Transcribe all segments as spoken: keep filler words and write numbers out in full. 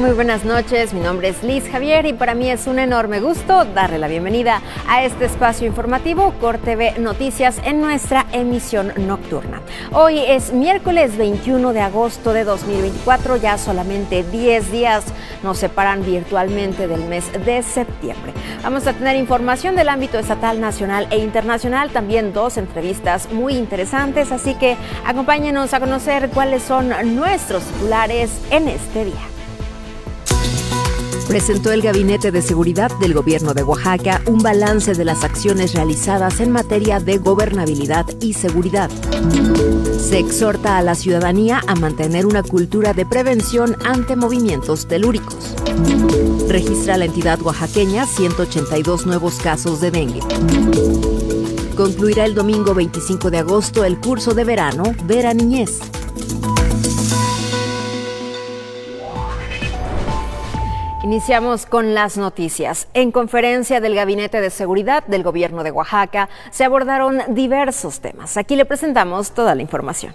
Muy buenas noches, mi nombre es Liz Javier y para mí es un enorme gusto darle la bienvenida a este espacio informativo CorTV Noticias en nuestra emisión nocturna. Hoy es miércoles veintiuno de agosto de dos mil veinticuatro, ya solamente diez días nos separan virtualmente del mes de septiembre. Vamos a tener información del ámbito estatal, nacional e internacional, también dos entrevistas muy interesantes, así que acompáñenos a conocer cuáles son nuestros titulares en este día. Presentó el Gabinete de Seguridad del Gobierno de Oaxaca un balance de las acciones realizadas en materia de gobernabilidad y seguridad. Se exhorta a la ciudadanía a mantener una cultura de prevención ante movimientos telúricos. Registra la entidad oaxaqueña ciento ochenta y dos nuevos casos de dengue. Concluirá el domingo veinticinco de agosto el curso de verano Vera Niñez. Iniciamos con las noticias. En conferencia del Gabinete de Seguridad del Gobierno de Oaxaca se abordaron diversos temas. Aquí le presentamos toda la información.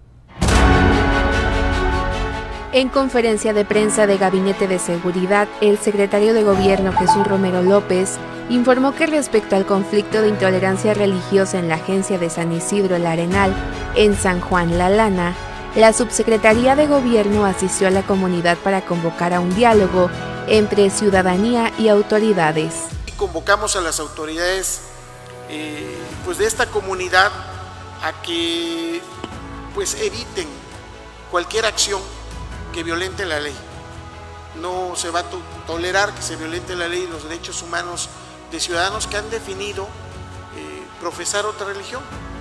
En conferencia de prensa de Gabinete de Seguridad, el secretario de Gobierno Jesús Romero López informó que respecto al conflicto de intolerancia religiosa en la agencia de San Isidro El Arenal, en San Juan La Lana, la Subsecretaría de Gobierno asistió a la comunidad para convocar a un diálogo entre ciudadanía y autoridades. Convocamos a las autoridades eh, pues de esta comunidad a que pues eviten cualquier acción que violente la ley. No se va a to tolerar que se violente la ley y los derechos humanos de ciudadanos que han definido eh, profesar otra religión.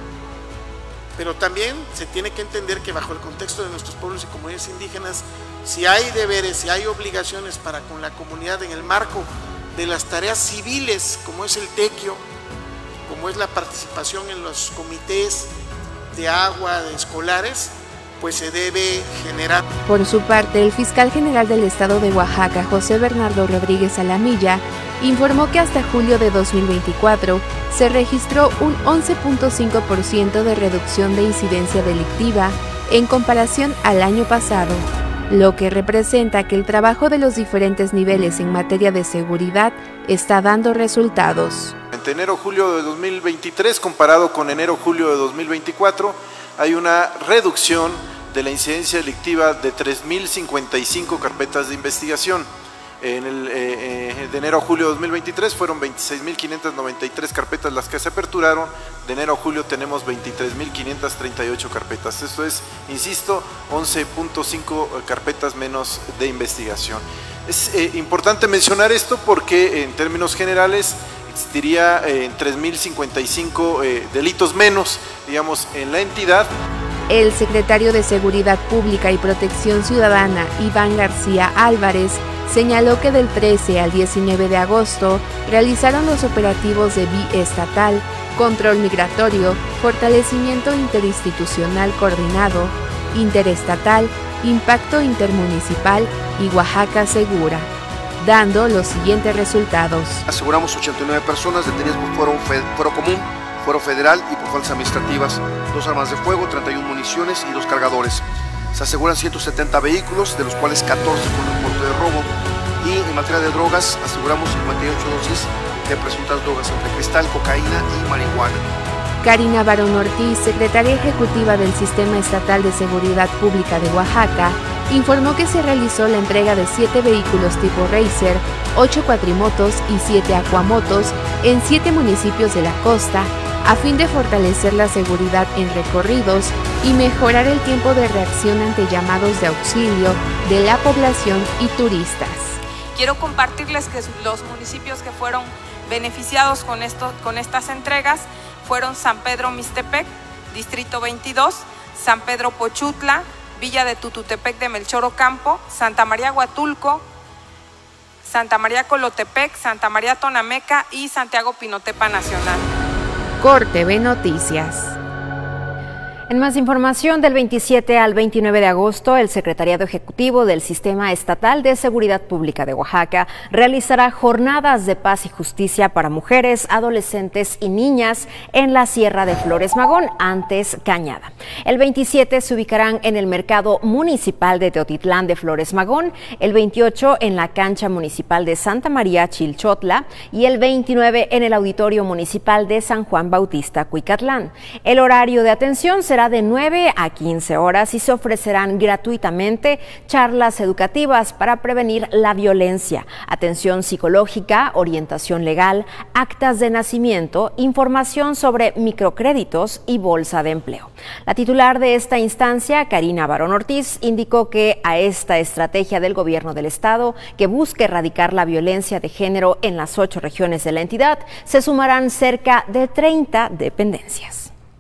Pero también se tiene que entender que bajo el contexto de nuestros pueblos y comunidades indígenas, si hay deberes, si hay obligaciones para con la comunidad en el marco de las tareas civiles, como es el tequio, como es la participación en los comités de agua, de escolares, pues se debe generar. Por su parte, el fiscal general del estado de Oaxaca, José Bernardo Rodríguez Alamilla, informó que hasta julio de dos mil veinticuatro se registró un once punto cinco por ciento de reducción de incidencia delictiva en comparación al año pasado, lo que representa que el trabajo de los diferentes niveles en materia de seguridad está dando resultados. Entre enero-julio de dos mil veintitrés comparado con enero-julio de dos mil veinticuatro hay una reducción de la incidencia delictiva de tres mil cincuenta y cinco carpetas de investigación. En el, eh, de enero a julio de dos mil veintitrés fueron veintiséis mil quinientas noventa y tres carpetas las que se aperturaron, de enero a julio tenemos veintitrés mil quinientas treinta y ocho carpetas, esto es, insisto, once punto cinco carpetas menos de investigación. Es eh, importante mencionar esto porque en términos generales existiría eh, tres mil cincuenta y cinco eh, delitos menos, digamos, en la entidad. El secretario de Seguridad Pública y Protección Ciudadana, Iván García Álvarez, señaló que del trece al diecinueve de agosto realizaron los operativos de biestatal, control migratorio, fortalecimiento interinstitucional coordinado, interestatal, impacto intermunicipal y Oaxaca Segura, dando los siguientes resultados. Aseguramos ochenta y nueve personas detenidas por fuero, fuero común, fuero federal y por faltas administrativas, dos armas de fuego, treinta y una municiones y dos cargadores. Se aseguran ciento setenta vehículos, de los cuales catorce con reporte de robo. Y en materia de drogas, aseguramos cincuenta y ocho dosis de presuntas drogas entre cristal, cocaína y marihuana. Karina Barón Ortiz, secretaria ejecutiva del Sistema Estatal de Seguridad Pública de Oaxaca, informó que se realizó la entrega de siete vehículos tipo Racer, ocho cuatrimotos y siete acuamotos en siete municipios de la costa, a fin de fortalecer la seguridad en recorridos y mejorar el tiempo de reacción ante llamados de auxilio de la población y turistas. Quiero compartirles que los municipios que fueron beneficiados con, esto, con estas entregas fueron San Pedro Mixtepec, Distrito veintidós, San Pedro Pochutla, Villa de Tututepec de Melchor Ocampo, Santa María Huatulco, Santa María Colotepec, Santa María Tonameca y Santiago Pinotepa Nacional. CorTV Noticias. En más información, del veintisiete al veintinueve de agosto, el Secretariado Ejecutivo del Sistema Estatal de Seguridad Pública de Oaxaca realizará jornadas de paz y justicia para mujeres, adolescentes y niñas en la Sierra de Flores Magón, antes Cañada. El veintisiete se ubicarán en el Mercado Municipal de Teotitlán de Flores Magón, el veintiocho en la Cancha Municipal de Santa María Chilchotla y el veintinueve en el Auditorio Municipal de San Juan Bautista Cuicatlán. El horario de atención será de nueve a quince horas y se ofrecerán gratuitamente charlas educativas para prevenir la violencia, atención psicológica, orientación legal, actas de nacimiento, información sobre microcréditos y bolsa de empleo. La titular de esta instancia, Karina Barón Ortiz, indicó que a esta estrategia del gobierno del estado, que busca erradicar la violencia de género en las ocho regiones de la entidad, se sumarán cerca de treinta dependencias.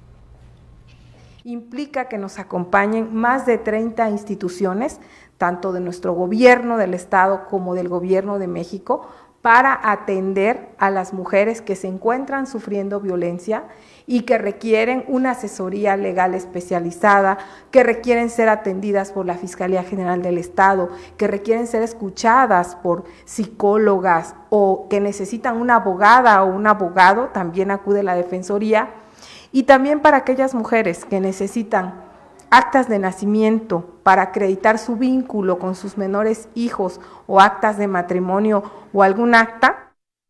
Implica que nos acompañen más de treinta instituciones, tanto de nuestro gobierno del estado como del gobierno de México, para atender a las mujeres que se encuentran sufriendo violencia y que requieren una asesoría legal especializada, que requieren ser atendidas por la Fiscalía General del Estado, que requieren ser escuchadas por psicólogas o que necesitan una abogada o un abogado, también acude la Defensoría. Y también para aquellas mujeres que necesitan actas de nacimiento para acreditar su vínculo con sus menores hijos o actas de matrimonio o algún acta.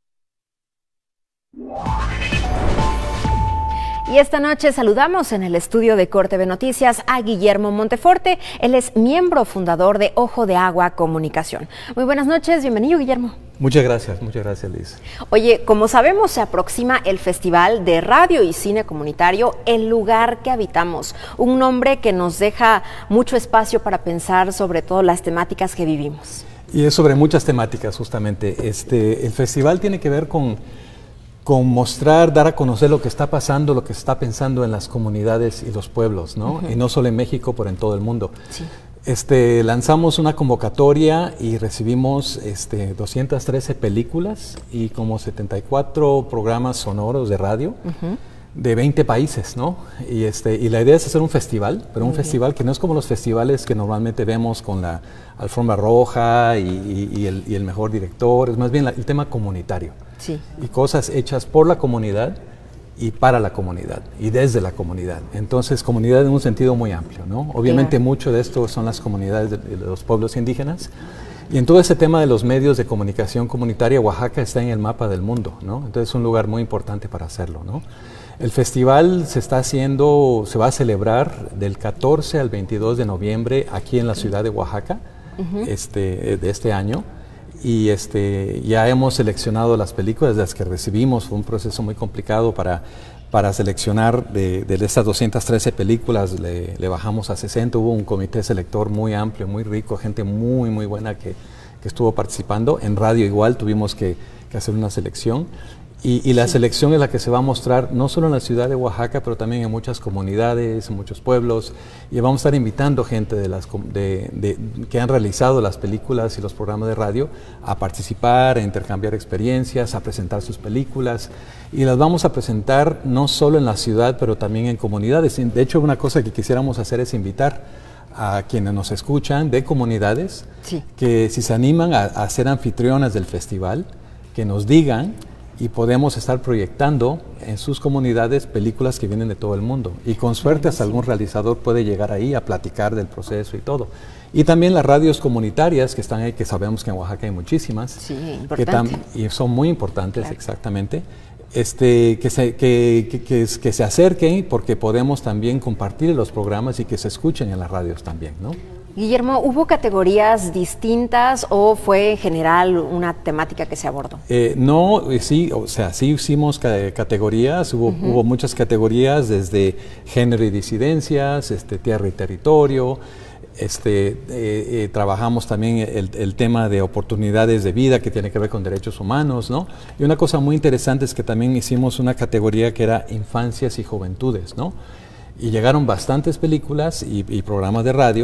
Y esta noche saludamos en el estudio de Cor T V Noticias a Guillermo Monteforte. Él es miembro fundador de Ojo de Agua Comunicación. Muy buenas noches, bienvenido, Guillermo. Muchas gracias, muchas gracias, Liz. Oye, como sabemos, se aproxima el Festival de Radio y Cine Comunitario El Lugar que Habitamos, un nombre que nos deja mucho espacio para pensar sobre todo las temáticas que vivimos. Y es sobre muchas temáticas, justamente. Este, el festival tiene que ver con, con mostrar, dar a conocer lo que está pasando, lo que se está pensando en las comunidades y los pueblos, ¿no? Uh-huh. Y no solo en México, pero en todo el mundo. Sí. Este, lanzamos una convocatoria y recibimos este, doscientas trece películas y como setenta y cuatro programas sonoros de radio uh-huh. de veinte países, ¿no? Y, este, y la idea es hacer un festival, pero un uh-huh. festival que no es como los festivales que normalmente vemos con la alfombra roja y, y, y, el, y el mejor director, es más bien la, el tema comunitario. Sí. Y cosas hechas por la comunidad y para la comunidad y desde la comunidad. Entonces, comunidad en un sentido muy amplio, ¿no? Obviamente claro. Mucho de esto son las comunidades de, de los pueblos indígenas y en todo ese tema de los medios de comunicación comunitaria, Oaxaca está en el mapa del mundo, ¿no? Entonces es un lugar muy importante para hacerlo, ¿no? El festival se está haciendo, se va a celebrar del catorce al veintidós de noviembre aquí en la ciudad de Oaxaca, uh-huh. este, de este año. Y este, ya hemos seleccionado las películas de las que recibimos, fue un proceso muy complicado para, para seleccionar de, de estas doscientas trece películas, le, le bajamos a sesenta, hubo un comité selector muy amplio, muy rico, gente muy muy buena que, que estuvo participando, en radio igual tuvimos que, que hacer una selección. Y, y la sí. selección es la que se va a mostrar no solo en la ciudad de Oaxaca, pero también en muchas comunidades, en muchos pueblos. Y vamos a estar invitando gente de las, de, de, que han realizado las películas y los programas de radio a participar, a intercambiar experiencias, a presentar sus películas. Y las vamos a presentar no solo en la ciudad, pero también en comunidades. De hecho, una cosa que quisiéramos hacer es invitar a quienes nos escuchan de comunidades, sí. que si se animan a, a ser anfitrionas del festival, que nos digan y podemos estar proyectando en sus comunidades películas que vienen de todo el mundo. Y con suerte hasta algún realizador puede llegar ahí a platicar del proceso y todo. Y también las radios comunitarias que están ahí, que sabemos que en Oaxaca hay muchísimas. Sí, que tam y son muy importantes, claro. exactamente. Este, que, se, que, que, que, que se acerquen porque podemos también compartir los programas y que se escuchen en las radios también, ¿no? Guillermo, ¿hubo categorías distintas o fue en general una temática que se abordó? Eh, no, sí, o sea, sí hicimos categorías, hubo, uh-huh. hubo muchas categorías desde género y disidencias, este, tierra y territorio, este, eh, eh, trabajamos también el, el tema de oportunidades de vida que tiene que ver con derechos humanos, ¿no? Y una cosa muy interesante es que también hicimos una categoría que era infancias y juventudes, ¿no? Y llegaron bastantes películas y, y programas de radio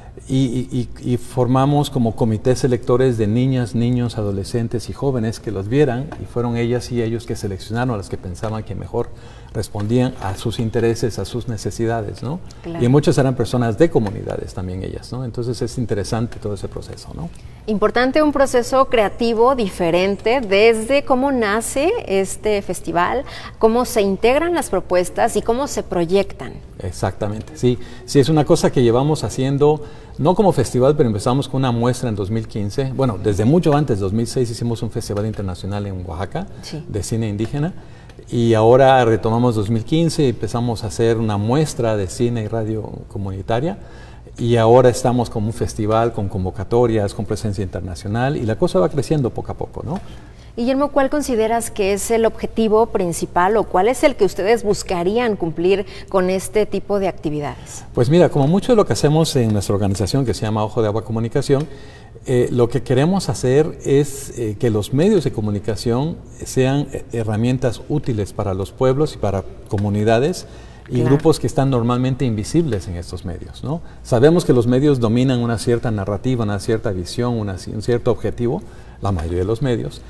Y, y, y formamos como comités selectores de niñas, niños, adolescentes y jóvenes que los vieran, y fueron ellas y ellos que seleccionaron a las que pensaban que mejor respondían a sus intereses, a sus necesidades, ¿no? Claro. Y muchas eran personas de comunidades también ellas, ¿no? Entonces es interesante todo ese proceso, ¿no? Importante, un proceso creativo diferente desde cómo nace este festival, cómo se integran las propuestas y cómo se proyectan. Exactamente, sí. Sí, es una cosa que llevamos haciendo, no como festival, pero empezamos con una muestra en dos mil quince. Bueno, desde mucho antes, dos mil seis, hicimos un festival internacional en Oaxaca, sí, de cine indígena. Y ahora retomamos dos mil quince y empezamos a hacer una muestra de cine y radio comunitaria. Y ahora estamos como un festival con convocatorias, con presencia internacional, y la cosa va creciendo poco a poco, ¿no? Guillermo, ¿cuál consideras que es el objetivo principal o cuál es el que ustedes buscarían cumplir con este tipo de actividades? Pues mira, como mucho de lo que hacemos en nuestra organización, que se llama Ojo de Agua Comunicación, eh, lo que queremos hacer es eh, que los medios de comunicación sean herramientas útiles para los pueblos y para comunidades y claro, grupos que están normalmente invisibles en estos medios, ¿no? Sabemos que los medios dominan una cierta narrativa, una cierta visión, una, un cierto objetivo, la mayoría de los medios,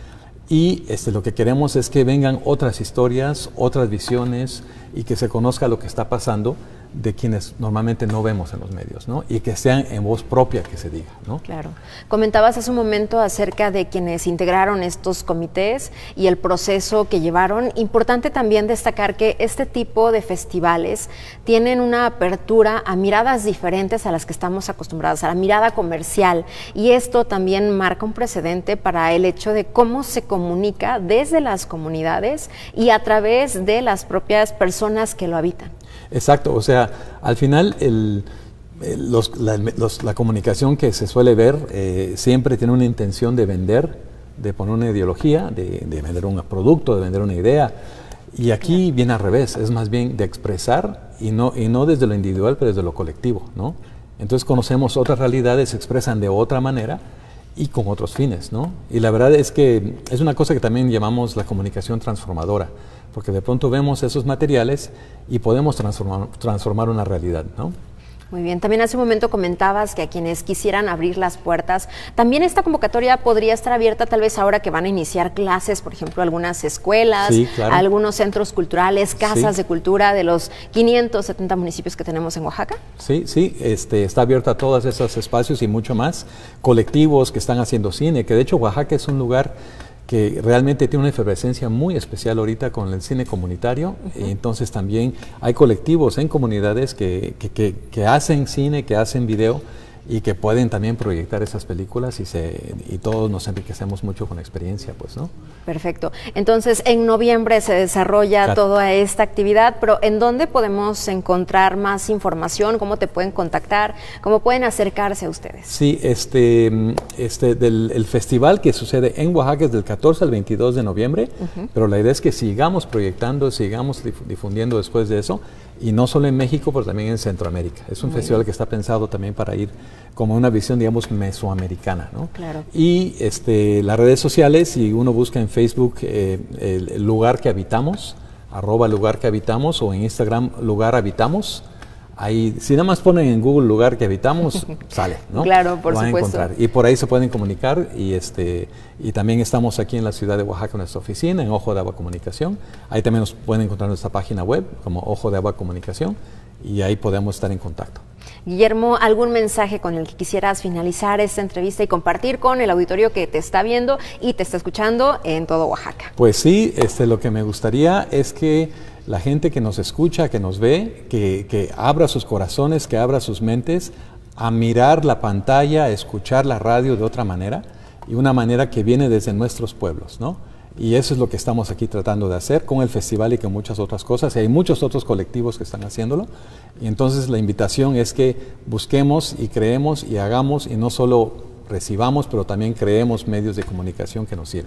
y este, lo que queremos es que vengan otras historias, otras visiones, y que se conozca lo que está pasando de quienes normalmente no vemos en los medios, ¿no? Y que sean en voz propia que se diga, ¿no? Claro. Comentabas hace un momento acerca de quienes integraron estos comités y el proceso que llevaron. Importante también destacar que este tipo de festivales tienen una apertura a miradas diferentes a las que estamos acostumbrados, a la mirada comercial, y esto también marca un precedente para el hecho de cómo se comunica desde las comunidades y a través de las propias personas que lo habitan. Exacto, o sea, al final el, el, los, la, los, la comunicación que se suele ver eh, siempre tiene una intención de vender, de poner una ideología, de, de vender un producto, de vender una idea, y aquí yeah. viene al revés, es más bien de expresar y no, y no desde lo individual, pero desde lo colectivo, ¿no? Entonces conocemos otras realidades, se expresan de otra manera y con otros fines, ¿no? Y la verdad es que es una cosa que también llamamos la comunicación transformadora, porque de pronto vemos esos materiales y podemos transformar, transformar una realidad, ¿no? Muy bien, también hace un momento comentabas que a quienes quisieran abrir las puertas, también esta convocatoria podría estar abierta tal vez ahora que van a iniciar clases, por ejemplo, algunas escuelas, sí, claro, algunos centros culturales, casas sí. de cultura de los quinientos setenta municipios que tenemos en Oaxaca. Sí, sí, este, está abierta a todos esos espacios y mucho más, colectivos que están haciendo cine, que de hecho Oaxaca es un lugar que realmente tiene una efervescencia muy especial ahorita con el cine comunitario, uh-huh. y entonces también hay colectivos en comunidades que, que, que, que hacen cine, que hacen video y que pueden también proyectar esas películas y, se, y todos nos enriquecemos mucho con la experiencia, pues, ¿no? Perfecto. Entonces, en noviembre se desarrolla Cat toda esta actividad, pero ¿en dónde podemos encontrar más información? ¿Cómo te pueden contactar? ¿Cómo pueden acercarse a ustedes? Sí, este, este del, el festival que sucede en Oaxaca es del catorce al veintidós de noviembre, uh-huh. pero la idea es que sigamos proyectando, sigamos difundiendo después de eso, y no solo en México, pero también en Centroamérica. Es un Muy festival bien. que está pensado también para ir como una visión, digamos, mesoamericana, ¿no? Claro. Y este, las redes sociales, si uno busca en Facebook eh, el, el lugar que habitamos, arroba lugar que habitamos, o en Instagram lugar habitamos, ahí, si nada más ponen en Google lugar que habitamos, sale, ¿no? Claro, por Lo van supuesto. A encontrar. Y por ahí se pueden comunicar, y este y también estamos aquí en la ciudad de Oaxaca en nuestra oficina, en Ojo de Agua Comunicación. Ahí también nos pueden encontrar en nuestra página web como Ojo de Agua Comunicación, y ahí podemos estar en contacto. Guillermo, ¿algún mensaje con el que quisieras finalizar esta entrevista y compartir con el auditorio que te está viendo y te está escuchando en todo Oaxaca? Pues sí, este, lo que me gustaría es que la gente que nos escucha, que nos ve, que, que abra sus corazones, que abra sus mentes a mirar la pantalla, a escuchar la radio de otra manera, y una manera que viene desde nuestros pueblos, ¿no? Y eso es lo que estamos aquí tratando de hacer con el festival y con muchas otras cosas. Y hay muchos otros colectivos que están haciéndolo. Y entonces la invitación es que busquemos y creemos y hagamos, y no solo recibamos, pero también creemos medios de comunicación que nos sirvan.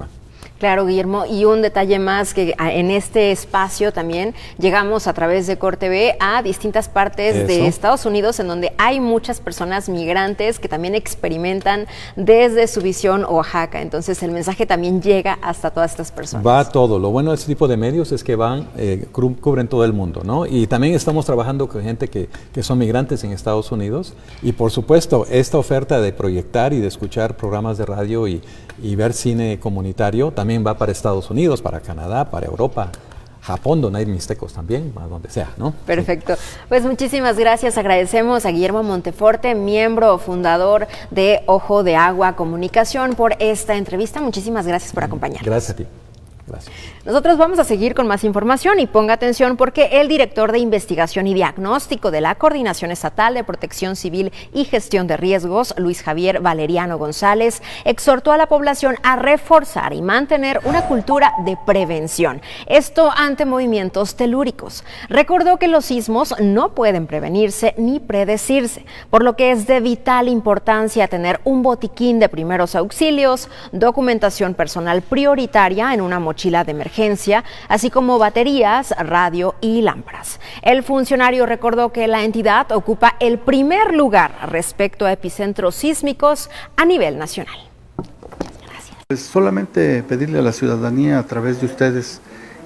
Claro, Guillermo, y un detalle más, que en este espacio también llegamos a través de Cor T V a distintas partes Eso. de Estados Unidos, en donde hay muchas personas migrantes que también experimentan desde su visión Oaxaca. Entonces el mensaje también llega hasta todas estas personas. Va todo. Lo bueno de este tipo de medios es que van, eh, cubren todo el mundo, ¿no? Y también estamos trabajando con gente que, que son migrantes en Estados Unidos. Y por supuesto, esta oferta de proyectar y de escuchar programas de radio y, y ver cine comunitario también va para Estados Unidos, para Canadá, para Europa, Japón, donde hay mixtecos también, a donde sea, ¿no? Perfecto. Pues muchísimas gracias. Agradecemos a Guillermo Monteforte, miembro fundador de Ojo de Agua Comunicación, por esta entrevista. Muchísimas gracias por acompañarnos. Gracias a ti. Gracias. Nosotros vamos a seguir con más información y ponga atención porque el director de Investigación y Diagnóstico de la Coordinación Estatal de Protección Civil y Gestión de Riesgos, Luis Javier Valeriano González, exhortó a la población a reforzar y mantener una cultura de prevención, esto ante movimientos telúricos. Recordó que los sismos no pueden prevenirse ni predecirse, por lo que es de vital importancia tener un botiquín de primeros auxilios, documentación personal prioritaria en una mochila de emergencia, así como baterías, radio y lámparas. El funcionario recordó que la entidad ocupa el primer lugar respecto a epicentros sísmicos a nivel nacional. Gracias. Pues solamente pedirle a la ciudadanía a través de ustedes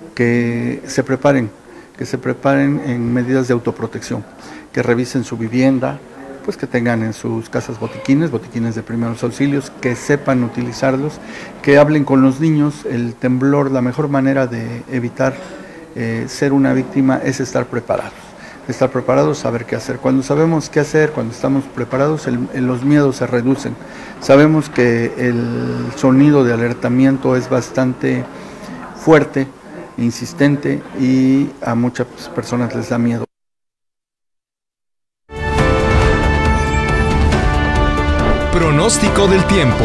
que se preparen, que se preparen en medidas de autoprotección, que revisen su vivienda, pues que tengan en sus casas botiquines, botiquines de primeros auxilios, que sepan utilizarlos, que hablen con los niños. El temblor, la mejor manera de evitar eh, ser una víctima es estar preparados, estar preparados, saber qué hacer. Cuando sabemos qué hacer, cuando estamos preparados, el, el, los miedos se reducen. Sabemos que el sonido de alertamiento es bastante fuerte, insistente, y a muchas personas les da miedo. Pronóstico del tiempo.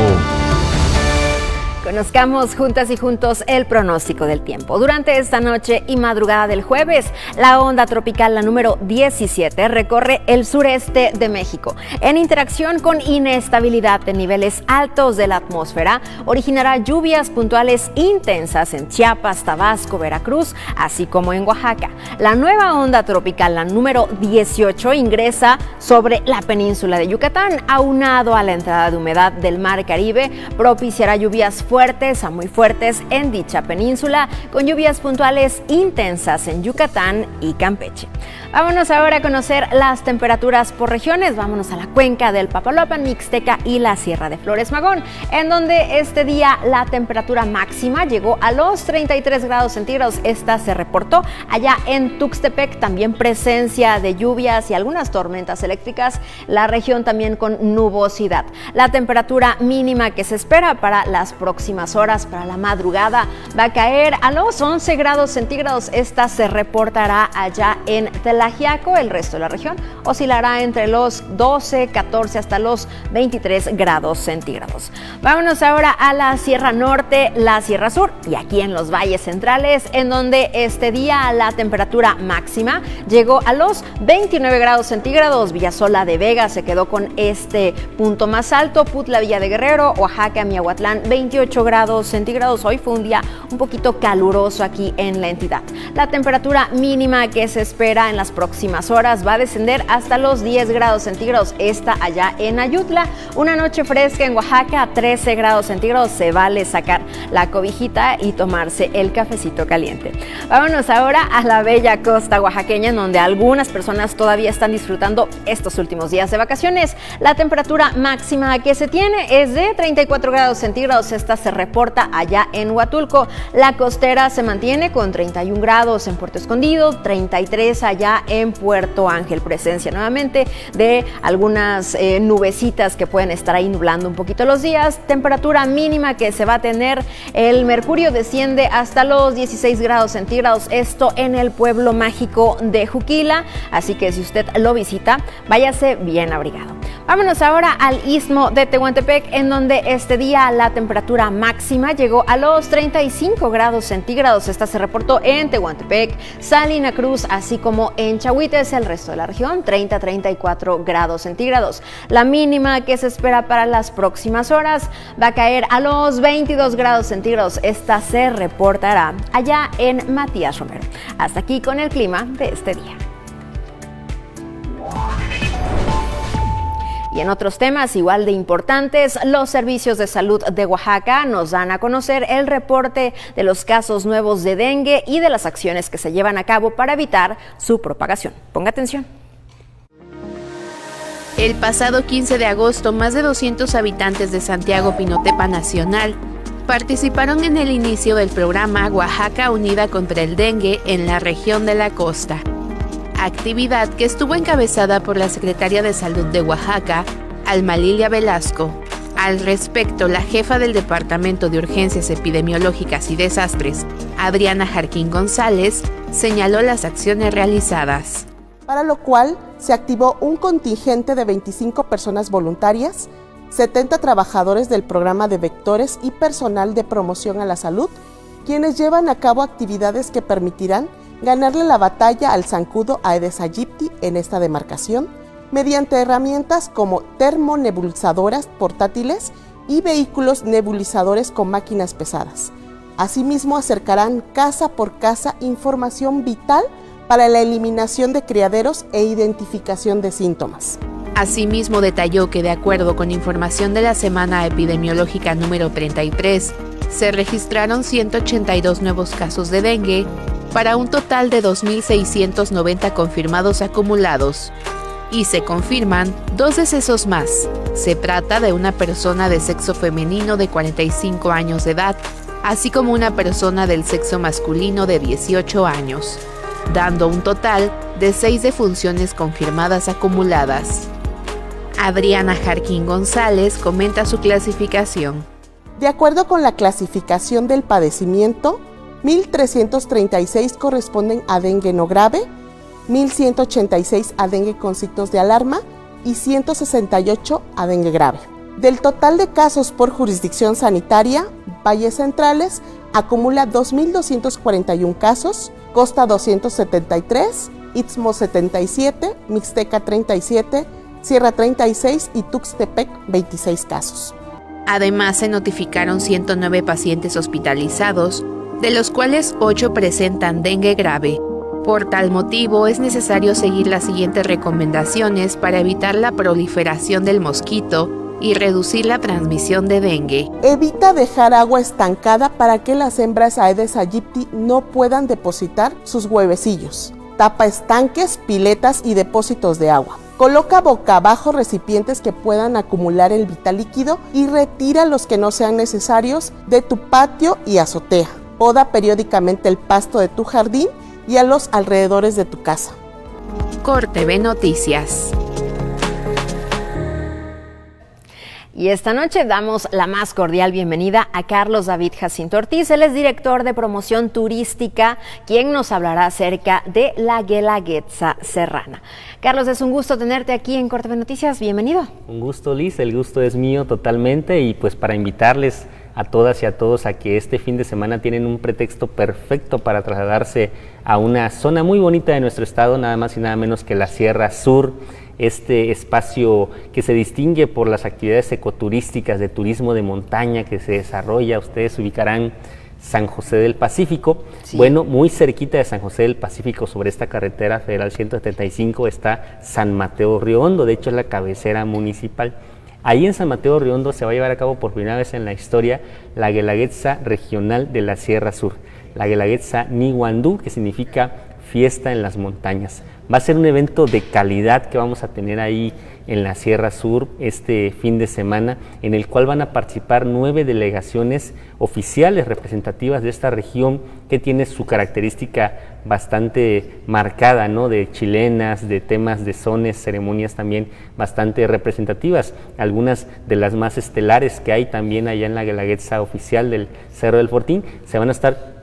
Conozcamos juntas y juntos el pronóstico del tiempo. Durante esta noche y madrugada del jueves, la onda tropical, la número diecisiete, recorre el sureste de México. En interacción con inestabilidad de niveles altos de la atmósfera, originará lluvias puntuales intensas en Chiapas, Tabasco, Veracruz, así como en Oaxaca. La nueva onda tropical, la número dieciocho, ingresa sobre la península de Yucatán. Aunado a la entrada de humedad del Mar Caribe, propiciará lluvias fuertes a muy fuertes en dicha península, con lluvias puntuales intensas en Yucatán y Campeche. Vámonos ahora a conocer las temperaturas por regiones. Vámonos a la cuenca del Papaloapan, Mixteca y la Sierra de Flores Magón, en donde este día la temperatura máxima llegó a los treinta y tres grados centígrados. Esta se reportó allá en Tuxtepec, también presencia de lluvias y algunas tormentas eléctricas, la región también con nubosidad. La temperatura mínima que se espera para las próximas horas, para la madrugada, va a caer a los once grados centígrados. Esta se reportará allá en Tlaxcala. El resto de la región oscilará entre los doce, catorce hasta los veintitrés grados centígrados. Vámonos ahora a la Sierra Norte, la Sierra Sur y aquí en los valles centrales, en donde este día la temperatura máxima llegó a los veintinueve grados centígrados. Villasola de Vega se quedó con este punto más alto, Putla, Villa de Guerrero, Oaxaca, Miahuatlán, veintiocho grados centígrados. Hoy fue un día un poquito caluroso aquí en la entidad. La temperatura mínima que se espera en las próximas horas va a descender hasta los diez grados centígrados. Esta allá en Ayutla. Una noche fresca en Oaxaca, trece grados centígrados. Se vale sacar la cobijita y tomarse el cafecito caliente. Vámonos ahora a la bella costa oaxaqueña, en donde algunas personas todavía están disfrutando estos últimos días de vacaciones. La temperatura máxima que se tiene es de treinta y cuatro grados centígrados. Esta se reporta allá en Huatulco. La costera se mantiene con treinta y un grados en Puerto Escondido, treinta y tres allá en Puerto Ángel. Presencia nuevamente de algunas eh, nubecitas que pueden estar ahí nublando un poquito los días. Temperatura mínima que se va a tener, el mercurio desciende hasta los dieciséis grados centígrados, esto en el pueblo mágico de Juquila, así que si usted lo visita, váyase bien abrigado. Vámonos ahora al Istmo de Tehuantepec, en donde este día la temperatura máxima llegó a los treinta y cinco grados centígrados. Esta se reportó en Tehuantepec, Salina Cruz, así como en Chahuites. El resto de la región, treinta a treinta y cuatro grados centígrados. La mínima que se espera para las próximas horas va a caer a los veintidós grados centígrados. Esta se reportará allá en Matías Romero. Hasta aquí con el clima de este día. Y en otros temas igual de importantes, los servicios de salud de Oaxaca nos dan a conocer el reporte de los casos nuevos de dengue y de las acciones que se llevan a cabo para evitar su propagación. Ponga atención. El pasado quince de agosto, más de doscientos habitantes de Santiago Pinotepa Nacional participaron en el inicio del programa Oaxaca Unida contra el Dengue en la región de la costa. Actividad que estuvo encabezada por la secretaria de Salud de Oaxaca, Alma Lilia Velasco. Al respecto, la jefa del Departamento de Urgencias Epidemiológicas y Desastres, Adriana Jarquín González, señaló las acciones realizadas. Para lo cual se activó un contingente de veinticinco personas voluntarias, setenta trabajadores del programa de vectores y personal de promoción a la salud, quienes llevan a cabo actividades que permitirán ganarle la batalla al zancudo Aedes aegypti en esta demarcación, mediante herramientas como termonebulizadores portátiles y vehículos nebulizadores con máquinas pesadas. Asimismo, acercarán casa por casa información vital para la eliminación de criaderos e identificación de síntomas. Asimismo, detalló que de acuerdo con información de la semana epidemiológica número treinta y tres, se registraron ciento ochenta y dos nuevos casos de dengue, para un total de dos mil seiscientos noventa confirmados acumulados. Y se confirman dos decesos más. Se trata de una persona de sexo femenino de cuarenta y cinco años de edad, así como una persona del sexo masculino de dieciocho años, dando un total de seis defunciones confirmadas acumuladas. Adriana Jarquín González comenta su clasificación. De acuerdo con la clasificación del padecimiento, mil trescientos treinta y seis corresponden a dengue no grave, mil ciento ochenta y seis a dengue con signos de alarma y ciento sesenta y ocho a dengue grave. Del total de casos por jurisdicción sanitaria, Valles Centrales acumula dos mil doscientos cuarenta y uno casos, Costa doscientos setenta y tres, Istmo setenta y siete, Mixteca treinta y siete, Sierra treinta y seis y Tuxtepec veintiséis casos. Además, se notificaron ciento nueve pacientes hospitalizados, de los cuales ocho presentan dengue grave. Por tal motivo, es necesario seguir las siguientes recomendaciones para evitar la proliferación del mosquito y reducir la transmisión de dengue. Evita dejar agua estancada para que las hembras Aedes aegypti no puedan depositar sus huevecillos. Tapa estanques, piletas y depósitos de agua. Coloca boca abajo recipientes que puedan acumular el vital líquido y retira los que no sean necesarios de tu patio y azotea. Poda periódicamente el pasto de tu jardín y a los alrededores de tu casa. CorTV Noticias. Y esta noche damos la más cordial bienvenida a Carlos David Jacinto Ortiz. Él es director de promoción turística, quien nos hablará acerca de la Guelaguetza Serrana. Carlos, es un gusto tenerte aquí en CorTV Noticias. Bienvenido. Un gusto, Liz. El gusto es mío totalmente, y pues para invitarles a todas y a todos a que este fin de semana tienen un pretexto perfecto para trasladarse a una zona muy bonita de nuestro estado, nada más y nada menos que la Sierra Sur, este espacio que se distingue por las actividades ecoturísticas de turismo de montaña que se desarrolla. Ustedes ubicarán San José del Pacífico. Sí. Bueno, muy cerquita de San José del Pacífico, sobre esta carretera federal ciento setenta y cinco, está San Mateo Riondo, de hecho es la cabecera municipal. Ahí en San Mateo Riondo se va a llevar a cabo por primera vez en la historia la Guelaguetza Regional de la Sierra Sur, la Guelaguetza Nihuandú, que significa fiesta en las montañas. Va a ser un evento de calidad que vamos a tener ahí en la Sierra Sur este fin de semana, en el cual van a participar nueve delegaciones oficiales representativas de esta región, que tiene su característica bastante marcada, ¿no? De chilenas, de temas de sones, ceremonias también bastante representativas, algunas de las más estelares que hay también allá en la Guelaguetza oficial del Cerro del Fortín. Se van a estar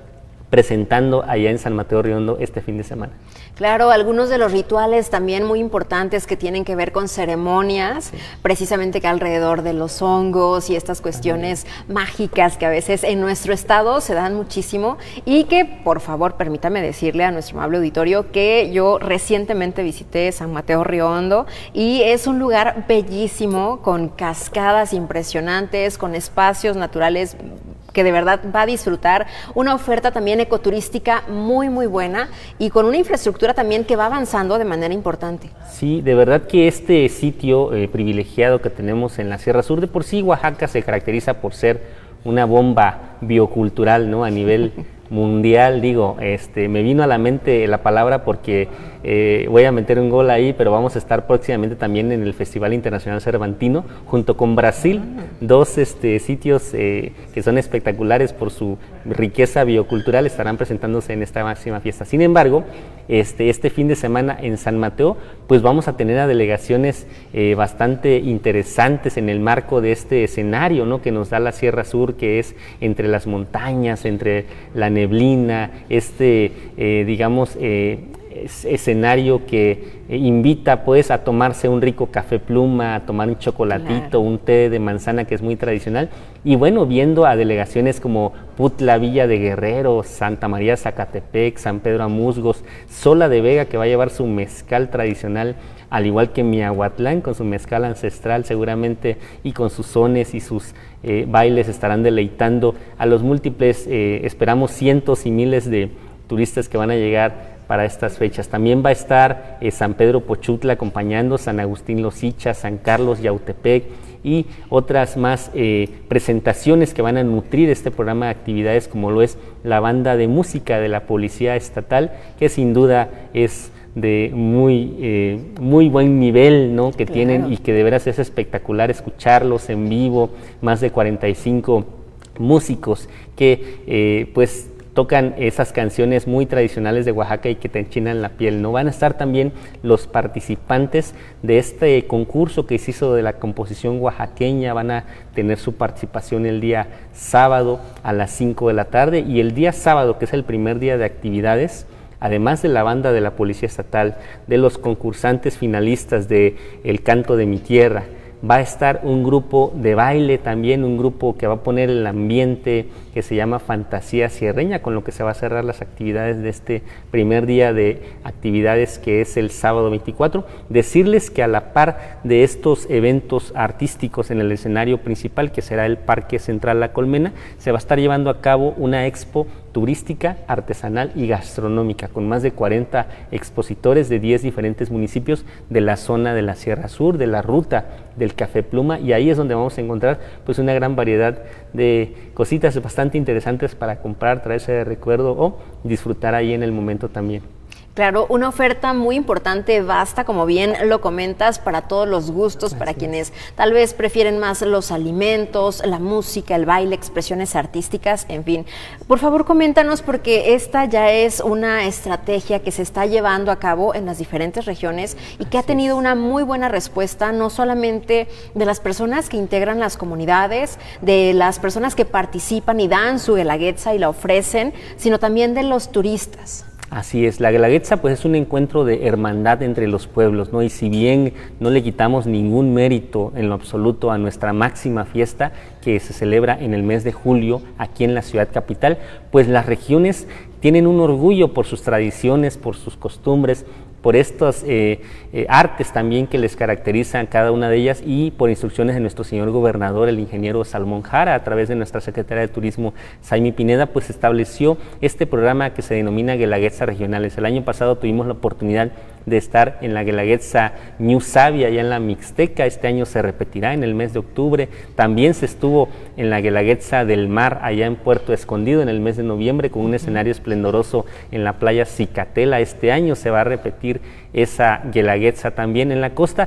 presentando allá en San Mateo Riondo este fin de semana. Claro, algunos de los rituales también muy importantes que tienen que ver con ceremonias, sí. precisamente que alrededor de los hongos y estas cuestiones uh-huh. mágicas que a veces en nuestro estado se dan muchísimo y que, por favor, permítame decirle a nuestro amable auditorio que yo recientemente visité San Mateo Riondo y es un lugar bellísimo, con cascadas impresionantes, con espacios naturales que de verdad va a disfrutar, una oferta también ecoturística muy muy buena y con una infraestructura también que va avanzando de manera importante. Sí, de verdad que este sitio eh, privilegiado que tenemos en la Sierra Sur, de por sí Oaxaca se caracteriza por ser una bomba biocultural, ¿no? A nivel mundial, digo, este, me vino a la mente la palabra porque eh, voy a meter un gol ahí, pero vamos a estar próximamente también en el Festival Internacional Cervantino, junto con Brasil, dos este, sitios eh, que son espectaculares por su riqueza biocultural, estarán presentándose en esta máxima fiesta. Sin embargo, este, este fin de semana en San Mateo, pues vamos a tener a delegaciones eh, bastante interesantes en el marco de este escenario, ¿no? Que nos da la Sierra Sur, que es entre las montañas, entre la neblina, este, eh, digamos, eh, es, escenario que eh, invita pues a tomarse un rico café pluma, a tomar un chocolatito, claro. un té de manzana que es muy tradicional, y bueno, viendo a delegaciones como Putla, Villa de Guerrero, Santa María Zacatepec, San Pedro Amusgos, Sola de Vega, que va a llevar su mezcal tradicional, al igual que Miahuatlán con su mezcal ancestral seguramente, y con sus sones y sus eh, bailes estarán deleitando a los múltiples, eh, esperamos cientos y miles de turistas que van a llegar para estas fechas. También va a estar eh, San Pedro Pochutla acompañando, San Agustín Los Ichas, San Carlos Yautepec y otras más eh, presentaciones que van a nutrir este programa de actividades, como lo es la banda de música de la Policía Estatal, que sin duda es de muy, eh, muy buen nivel, ¿no? que claro. tienen, y que de veras es espectacular escucharlos en vivo, más de cuarenta y cinco músicos que eh, pues tocan esas canciones muy tradicionales de Oaxaca y que te enchinan la piel, ¿no? Van a estar también los participantes de este concurso que se hizo de la composición oaxaqueña, van a tener su participación el día sábado a las cinco de la tarde, y el día sábado, que es el primer día de actividades, además de la banda de la Policía Estatal, de los concursantes finalistas de El Canto de mi Tierra, va a estar un grupo de baile también, un grupo que va a poner el ambiente, que se llama Fantasía Sierreña, con lo que se va a cerrar las actividades de este primer día de actividades, que es el sábado veinticuatro. Decirles que a la par de estos eventos artísticos en el escenario principal, que será el Parque Central La Colmena, se va a estar llevando a cabo una expo turística, artesanal y gastronómica, con más de cuarenta expositores de diez diferentes municipios de la zona de la Sierra Sur, de la ruta del Café Pluma, y ahí es donde vamos a encontrar pues una gran variedad de cositas bastante interesantes para comprar, traerse de recuerdo o disfrutar ahí en el momento también. Claro, una oferta muy importante, vasta, como bien lo comentas, para todos los gustos, para quienes tal vez prefieren más los alimentos, la música, el baile, expresiones artísticas, en fin. Por favor, coméntanos, porque esta ya es una estrategia que se está llevando a cabo en las diferentes regiones y que ha tenido una muy buena respuesta, no solamente de las personas que integran las comunidades, de las personas que participan y dan su guelaguetza y la ofrecen, sino también de los turistas. Así es, la Guelaguetza pues es un encuentro de hermandad entre los pueblos, ¿no? Y si bien no le quitamos ningún mérito en lo absoluto a nuestra máxima fiesta que se celebra en el mes de julio aquí en la ciudad capital, pues las regiones tienen un orgullo por sus tradiciones, por sus costumbres, por estos eh, eh, artes también que les caracterizan cada una de ellas, y por instrucciones de nuestro señor gobernador, el ingeniero Salmón Jara, a través de nuestra secretaria de Turismo, Saimi Pineda, pues estableció este programa que se denomina Guelaguetza Regionales. El año pasado tuvimos la oportunidad de estar en la Guelaguetza New Savia, allá en la Mixteca. Este año se repetirá en el mes de octubre. También se estuvo en la Guelaguetza del Mar, allá en Puerto Escondido, en el mes de noviembre, con un escenario esplendoroso en la playa Cicatela. Este año se va a repetir esa Guelaguetza también en la costa,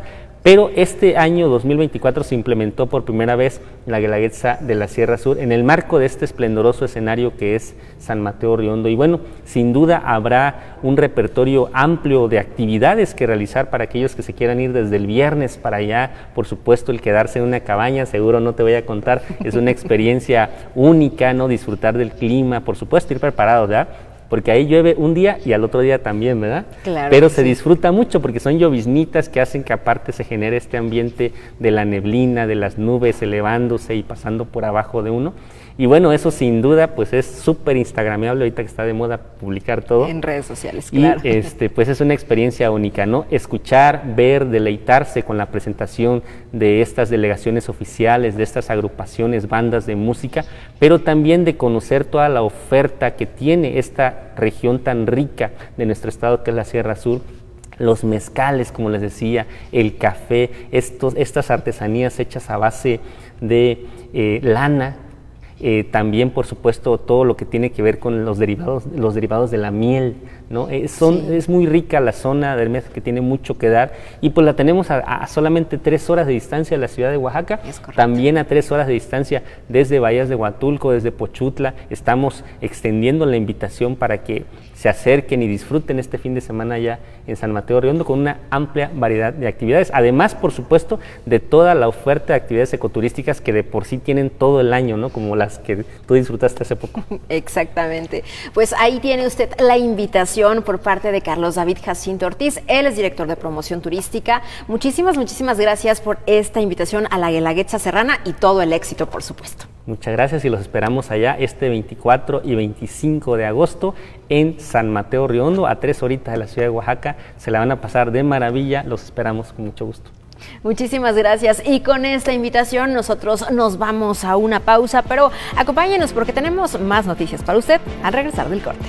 Pero este año dos mil veinticuatro se implementó por primera vez la Guelaguetza de la Sierra Sur en el marco de este esplendoroso escenario que es San Mateo Riondo. Y bueno, sin duda habrá un repertorio amplio de actividades que realizar para aquellos que se quieran ir desde el viernes para allá. Por supuesto, el quedarse en una cabaña, seguro no te voy a contar, es una experiencia única, ¿no? Disfrutar del clima, por supuesto, ir preparados, ¿verdad? Porque ahí llueve un día y al otro día también, ¿verdad? Claro. Pero se sí. disfruta mucho porque son lloviznitas que hacen que aparte se genere este ambiente de la neblina, de las nubes elevándose y pasando por abajo de uno. Y bueno, eso sin duda pues es súper instagrameable ahorita que está de moda publicar todo. En redes sociales, claro. Y este, pues es una experiencia única, ¿no? Escuchar, ver, deleitarse con la presentación de estas delegaciones oficiales, de estas agrupaciones, bandas de música, pero también de conocer toda la oferta que tiene esta región tan rica de nuestro estado que es la Sierra Sur. Los mezcales, como les decía, el café, estos, estas artesanías hechas a base de eh, lana. Eh, también, por supuesto, todo lo que tiene que ver con los derivados, los derivados de la miel, ¿no? Eh, son, sí. Es muy rica la zona del mes que tiene mucho que dar y pues la tenemos a, a solamente tres horas de distancia de la ciudad de Oaxaca, también a tres horas de distancia desde Bahías de Huatulco, desde Pochutla. Estamos extendiendo la invitación para que se acerquen y disfruten este fin de semana ya en San Mateo Riondo con una amplia variedad de actividades, además, por supuesto, de toda la oferta de actividades ecoturísticas que de por sí tienen todo el año, ¿no? Como las que tú disfrutaste hace poco. Exactamente. Pues ahí tiene usted la invitación por parte de Carlos David Jacinto Ortiz. Él es director de promoción turística. Muchísimas, muchísimas gracias por esta invitación a la Guelaguetza Serrana y todo el éxito, por supuesto. Muchas gracias y los esperamos allá este veinticuatro y veinticinco de agosto en San Mateo Riondo, a tres horitas de la ciudad de Oaxaca. Se la van a pasar de maravilla, los esperamos con mucho gusto. Muchísimas gracias y con esta invitación nosotros nos vamos a una pausa, pero acompáñenos porque tenemos más noticias para usted al regresar del corte.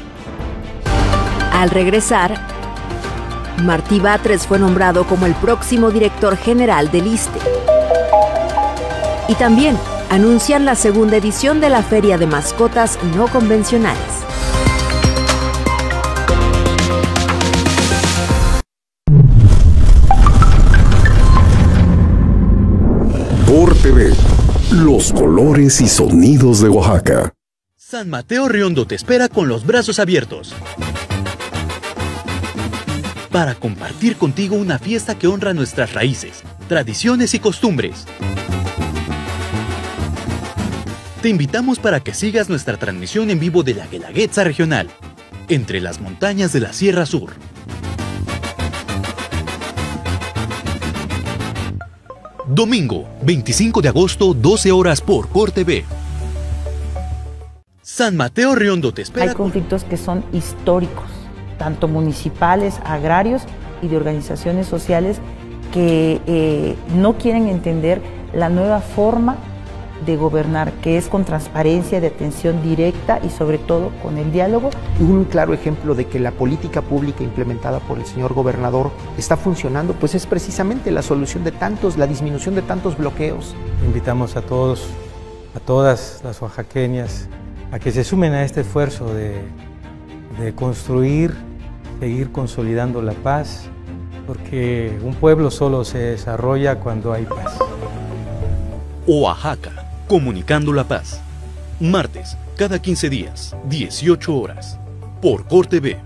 Al regresar, Martí Batres fue nombrado como el próximo director general del ISSSTE. Y también anuncian la segunda edición de la Feria de Mascotas No Convencionales. CorTV, los colores y sonidos de Oaxaca. San Mateo Riondo te espera con los brazos abiertos para compartir contigo una fiesta que honra nuestras raíces, tradiciones y costumbres. Te invitamos para que sigas nuestra transmisión en vivo de la Guelaguetza Regional, entre las montañas de la Sierra Sur. Domingo, veinticinco de agosto, doce horas por CorTV. San Mateo Riondo te espera. Hay conflictos que son históricos, tanto municipales, agrarios y de organizaciones sociales que eh, no quieren entender la nueva forma de gobernar, que es con transparencia, de atención directa y sobre todo con el diálogo. Un claro ejemplo de que la política pública implementada por el señor gobernador está funcionando, pues es precisamente la solución de tantos, la disminución de tantos bloqueos. Invitamos a todos, a todas las oaxaqueñas, a que se sumen a este esfuerzo de, de construir, seguir consolidando la paz, porque un pueblo solo se desarrolla cuando hay paz. Oaxaca, comunicando la paz. Martes, cada quince días, dieciocho horas, por CorTV.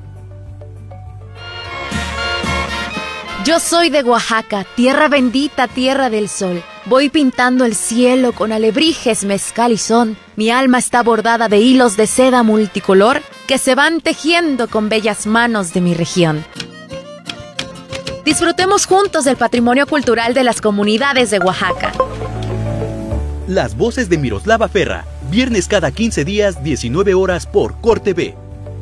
Yo soy de Oaxaca, tierra bendita, tierra del sol. Voy pintando el cielo con alebrijes, mezcal y son. Mi alma está bordada de hilos de seda multicolor que se van tejiendo con bellas manos de mi región. Disfrutemos juntos del patrimonio cultural de las comunidades de Oaxaca. Las voces de Miroslava Ferra, viernes cada quince días, diecinueve horas por CorTV.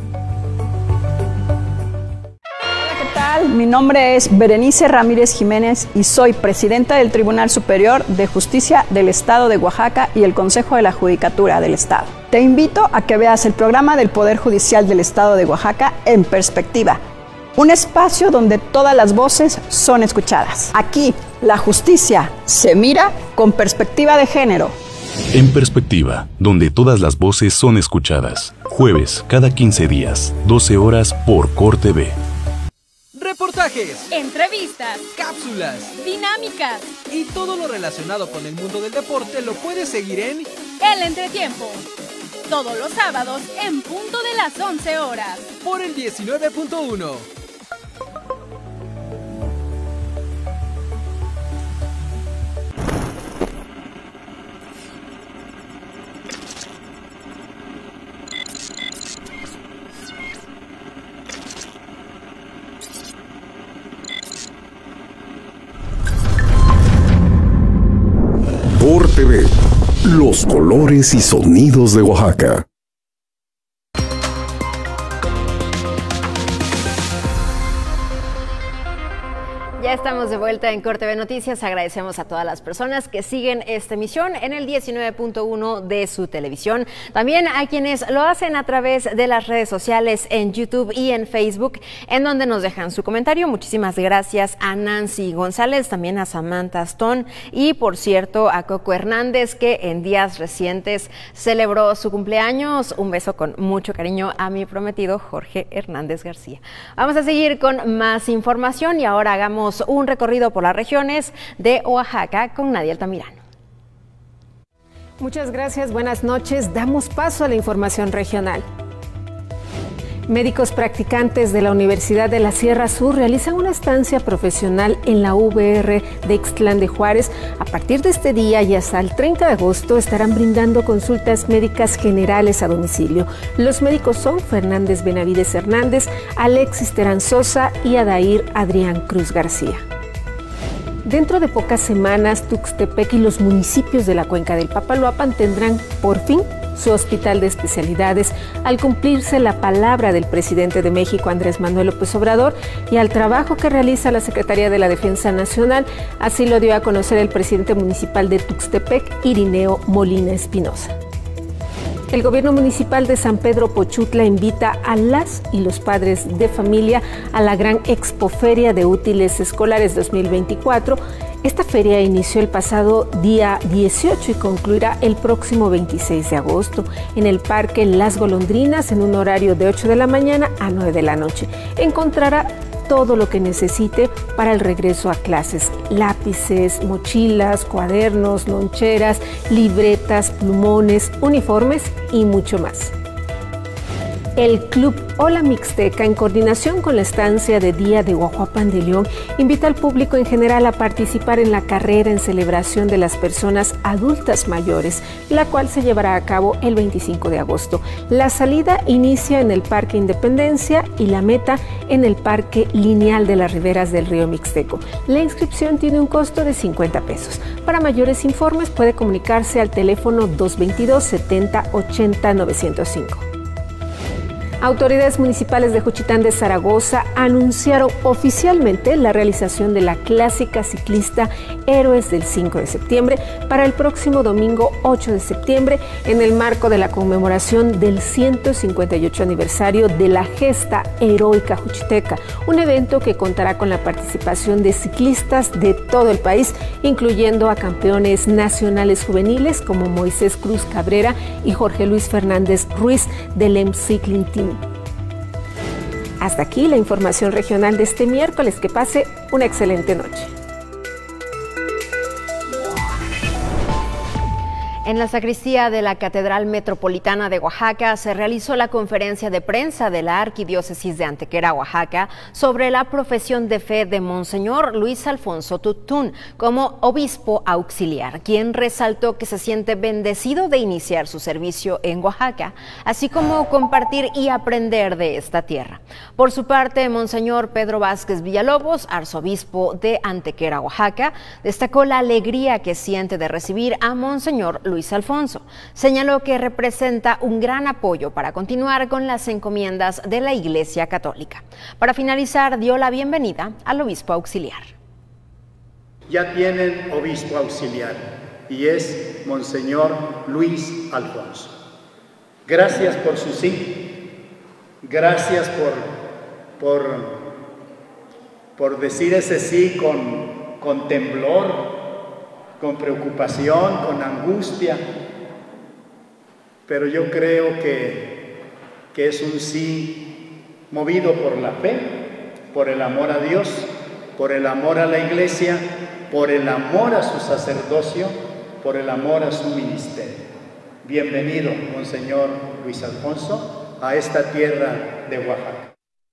Mi nombre es Berenice Ramírez Jiménez y soy presidenta del Tribunal Superior de Justicia del Estado de Oaxaca y el Consejo de la Judicatura del Estado. Te invito a que veas el programa del Poder Judicial del Estado de Oaxaca en perspectiva, un espacio donde todas las voces son escuchadas. Aquí, la justicia se mira con perspectiva de género. En perspectiva, donde todas las voces son escuchadas. Jueves, cada quince días, doce horas por CorTV. reportajes, entrevistas, cápsulas, dinámicas y todo lo relacionado con el mundo del deporte lo puedes seguir en El Entretiempo. Todos los sábados en punto de las once horas. Por el diecinueve punto uno. Por T V, los colores y sonidos de Oaxaca. Ya estamos de vuelta en Corte V Noticias. Agradecemos a todas las personas que siguen esta emisión en el diecinueve punto uno de su televisión. También a quienes lo hacen a través de las redes sociales en YouTube y en Facebook, en donde nos dejan su comentario. Muchísimas gracias a Nancy González, también a Samantha Stone y, por cierto, a Coco Hernández, que en días recientes celebró su cumpleaños. Un beso con mucho cariño a mi prometido Jorge Hernández García. Vamos a seguir con más información y ahora hagamos un recorrido por las regiones de Oaxaca con Nadia Altamirano. Muchas gracias, buenas noches. Damos paso a la información regional. Médicos practicantes de la Universidad de la Sierra Sur realizan una estancia profesional en la U V R de Ixtlán de Juárez. A partir de este día y hasta el treinta de agosto estarán brindando consultas médicas generales a domicilio. Los médicos son Fernández Benavides Hernández, Alexis Terán Sosa y Adair Adrián Cruz García. Dentro de pocas semanas, Tuxtepec y los municipios de la cuenca del Papaloapan tendrán, por fin, su hospital de especialidades, al cumplirse la palabra del presidente de México, Andrés Manuel López Obrador, y al trabajo que realiza la Secretaría de la Defensa Nacional. Así lo dio a conocer el presidente municipal de Tuxtepec, Irineo Molina Espinosa. El gobierno municipal de San Pedro Pochutla invita a las y los padres de familia a la gran Expoferia de Útiles Escolares dos mil veinticuatro. Esta feria inició el pasado día dieciocho y concluirá el próximo veintiséis de agosto en el Parque Las Golondrinas en un horario de ocho de la mañana a nueve de la noche. Encontrará todo lo que necesite para el regreso a clases: lápices, mochilas, cuadernos, loncheras, libretas, plumones, uniformes y mucho más. El Club Hola Mixteca, en coordinación con la estancia de día de Guajuapan de León, invita al público en general a participar en la carrera en celebración de las personas adultas mayores, la cual se llevará a cabo el veinticinco de agosto. La salida inicia en el Parque Independencia y la meta en el Parque Lineal de las Riberas del Río Mixteco. La inscripción tiene un costo de cincuenta pesos. Para mayores informes puede comunicarse al teléfono dos veintidós, setenta, ochenta, novecientos cinco. Autoridades municipales de Juchitán de Zaragoza anunciaron oficialmente la realización de la clásica ciclista Héroes del cinco de septiembre para el próximo domingo ocho de septiembre en el marco de la conmemoración del ciento cincuenta y ocho aniversario de la Gesta Heroica Juchiteca, un evento que contará con la participación de ciclistas de todo el país, incluyendo a campeones nacionales juveniles como Moisés Cruz Cabrera y Jorge Luis Fernández Ruiz del E M Cycling Team. Hasta aquí la información regional de este miércoles. Que pase una excelente noche. En la sacristía de la Catedral Metropolitana de Oaxaca se realizó la conferencia de prensa de la Arquidiócesis de Antequera, Oaxaca, sobre la profesión de fe de Monseñor Luis Alfonso Tutún como obispo auxiliar, quien resaltó que se siente bendecido de iniciar su servicio en Oaxaca, así como compartir y aprender de esta tierra. Por su parte, Monseñor Pedro Vázquez Villalobos, arzobispo de Antequera, Oaxaca, destacó la alegría que siente de recibir a Monseñor Luis Luis Alfonso. Señaló que representa un gran apoyo para continuar con las encomiendas de la Iglesia Católica. Para finalizar, dio la bienvenida al obispo auxiliar. Ya tienen obispo auxiliar y es Monseñor Luis Alfonso. Gracias por su sí, gracias por, por, por decir ese sí con, con temblor, con preocupación, con angustia, pero yo creo que, que es un sí movido por la fe por el amor a Dios, por el amor a la Iglesia, por el amor a su sacerdocio, por el amor a su ministerio. Bienvenido, Monseñor Luis Alfonso, a esta tierra de Oaxaca.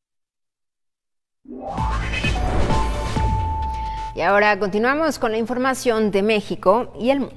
Y ahora continuamos con la información de México y el mundo.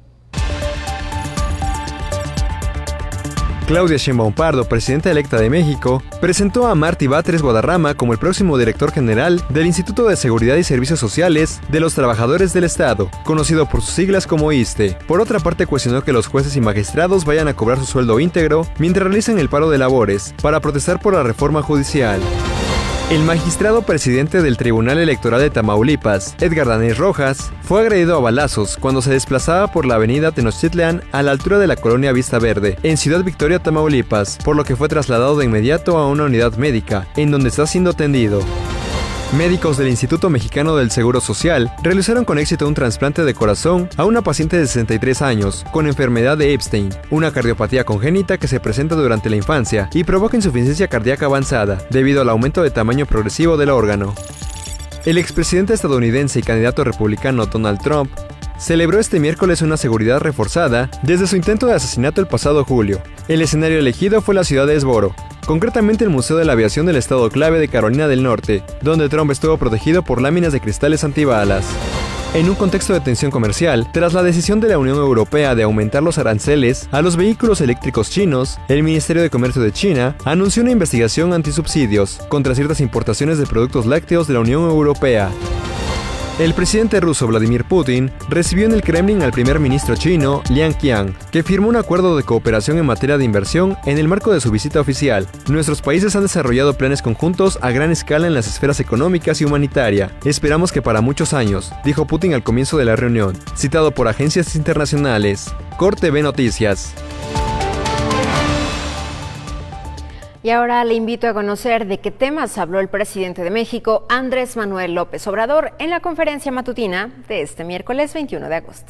Claudia Sheinbaum Pardo, presidenta electa de México, presentó a Martí Batres Guadarrama como el próximo director general del Instituto de Seguridad y Servicios Sociales de los Trabajadores del Estado, conocido por sus siglas como I S S S T E. Por otra parte, cuestionó que los jueces y magistrados vayan a cobrar su sueldo íntegro mientras realizan el paro de labores para protestar por la reforma judicial. El magistrado presidente del Tribunal Electoral de Tamaulipas, Edgar Danés Rojas, fue agredido a balazos cuando se desplazaba por la avenida Tenochtitlan a la altura de la colonia Vista Verde, en Ciudad Victoria, Tamaulipas, por lo que fue trasladado de inmediato a una unidad médica, en donde está siendo atendido. Médicos del Instituto Mexicano del Seguro Social realizaron con éxito un trasplante de corazón a una paciente de sesenta y tres años con enfermedad de Epstein, una cardiopatía congénita que se presenta durante la infancia y provoca insuficiencia cardíaca avanzada debido al aumento de tamaño progresivo del órgano. El expresidente estadounidense y candidato republicano Donald Trump celebró este miércoles una seguridad reforzada desde su intento de asesinato el pasado julio. El escenario elegido fue la ciudad de Esboro, concretamente el Museo de la Aviación del Estado Clave de Carolina del Norte, donde Trump estuvo protegido por láminas de cristales antibalas. En un contexto de tensión comercial, tras la decisión de la Unión Europea de aumentar los aranceles a los vehículos eléctricos chinos, el Ministerio de Comercio de China anunció una investigación antisubsidios contra ciertas importaciones de productos lácteos de la Unión Europea. El presidente ruso Vladimir Putin recibió en el Kremlin al primer ministro chino Liang Qiang, que firmó un acuerdo de cooperación en materia de inversión en el marco de su visita oficial. Nuestros países han desarrollado planes conjuntos a gran escala en las esferas económicas y humanitaria. Esperamos que para muchos años, dijo Putin al comienzo de la reunión, citado por agencias internacionales. Cor T V Noticias. Y ahora le invito a conocer de qué temas habló el presidente de México, Andrés Manuel López Obrador, en la conferencia matutina de este miércoles veintiuno de agosto.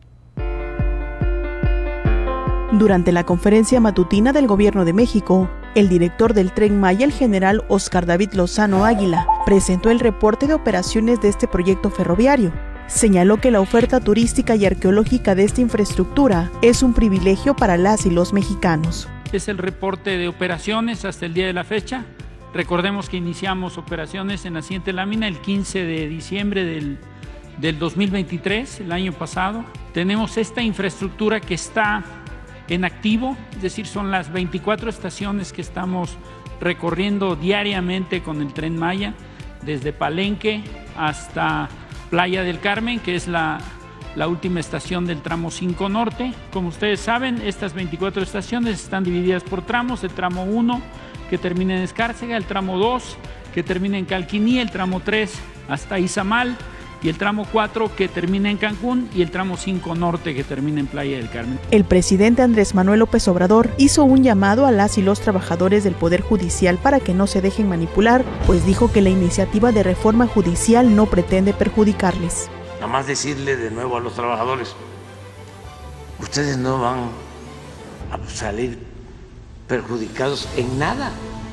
Durante la conferencia matutina del Gobierno de México, el director del Tren Maya, el general Óscar David Lozano Águila, presentó el reporte de operaciones de este proyecto ferroviario. Señaló que la oferta turística y arqueológica de esta infraestructura es un privilegio para las y los mexicanos. Es el reporte de operaciones hasta el día de la fecha. Recordemos que iniciamos operaciones en la siguiente lámina el quince de diciembre del, del dos mil veintitrés, el año pasado. Tenemos esta infraestructura que está en activo, es decir, son las veinticuatro estaciones que estamos recorriendo diariamente con el Tren Maya, desde Palenque hasta Playa del Carmen, que es la la última estación del tramo cinco Norte. Como ustedes saben, estas veinticuatro estaciones están divididas por tramos: el tramo uno que termina en Escárcega, el tramo dos que termina en Calquiní, el tramo tres hasta Izamal y el tramo cuatro que termina en Cancún y el tramo cinco Norte que termina en Playa del Carmen. El presidente Andrés Manuel López Obrador hizo un llamado a las y los trabajadores del Poder Judicial para que no se dejen manipular, pues dijo que la iniciativa de reforma judicial no pretende perjudicarles. Nada más decirle de nuevo a los trabajadores, ustedes no van a salir perjudicados en nada.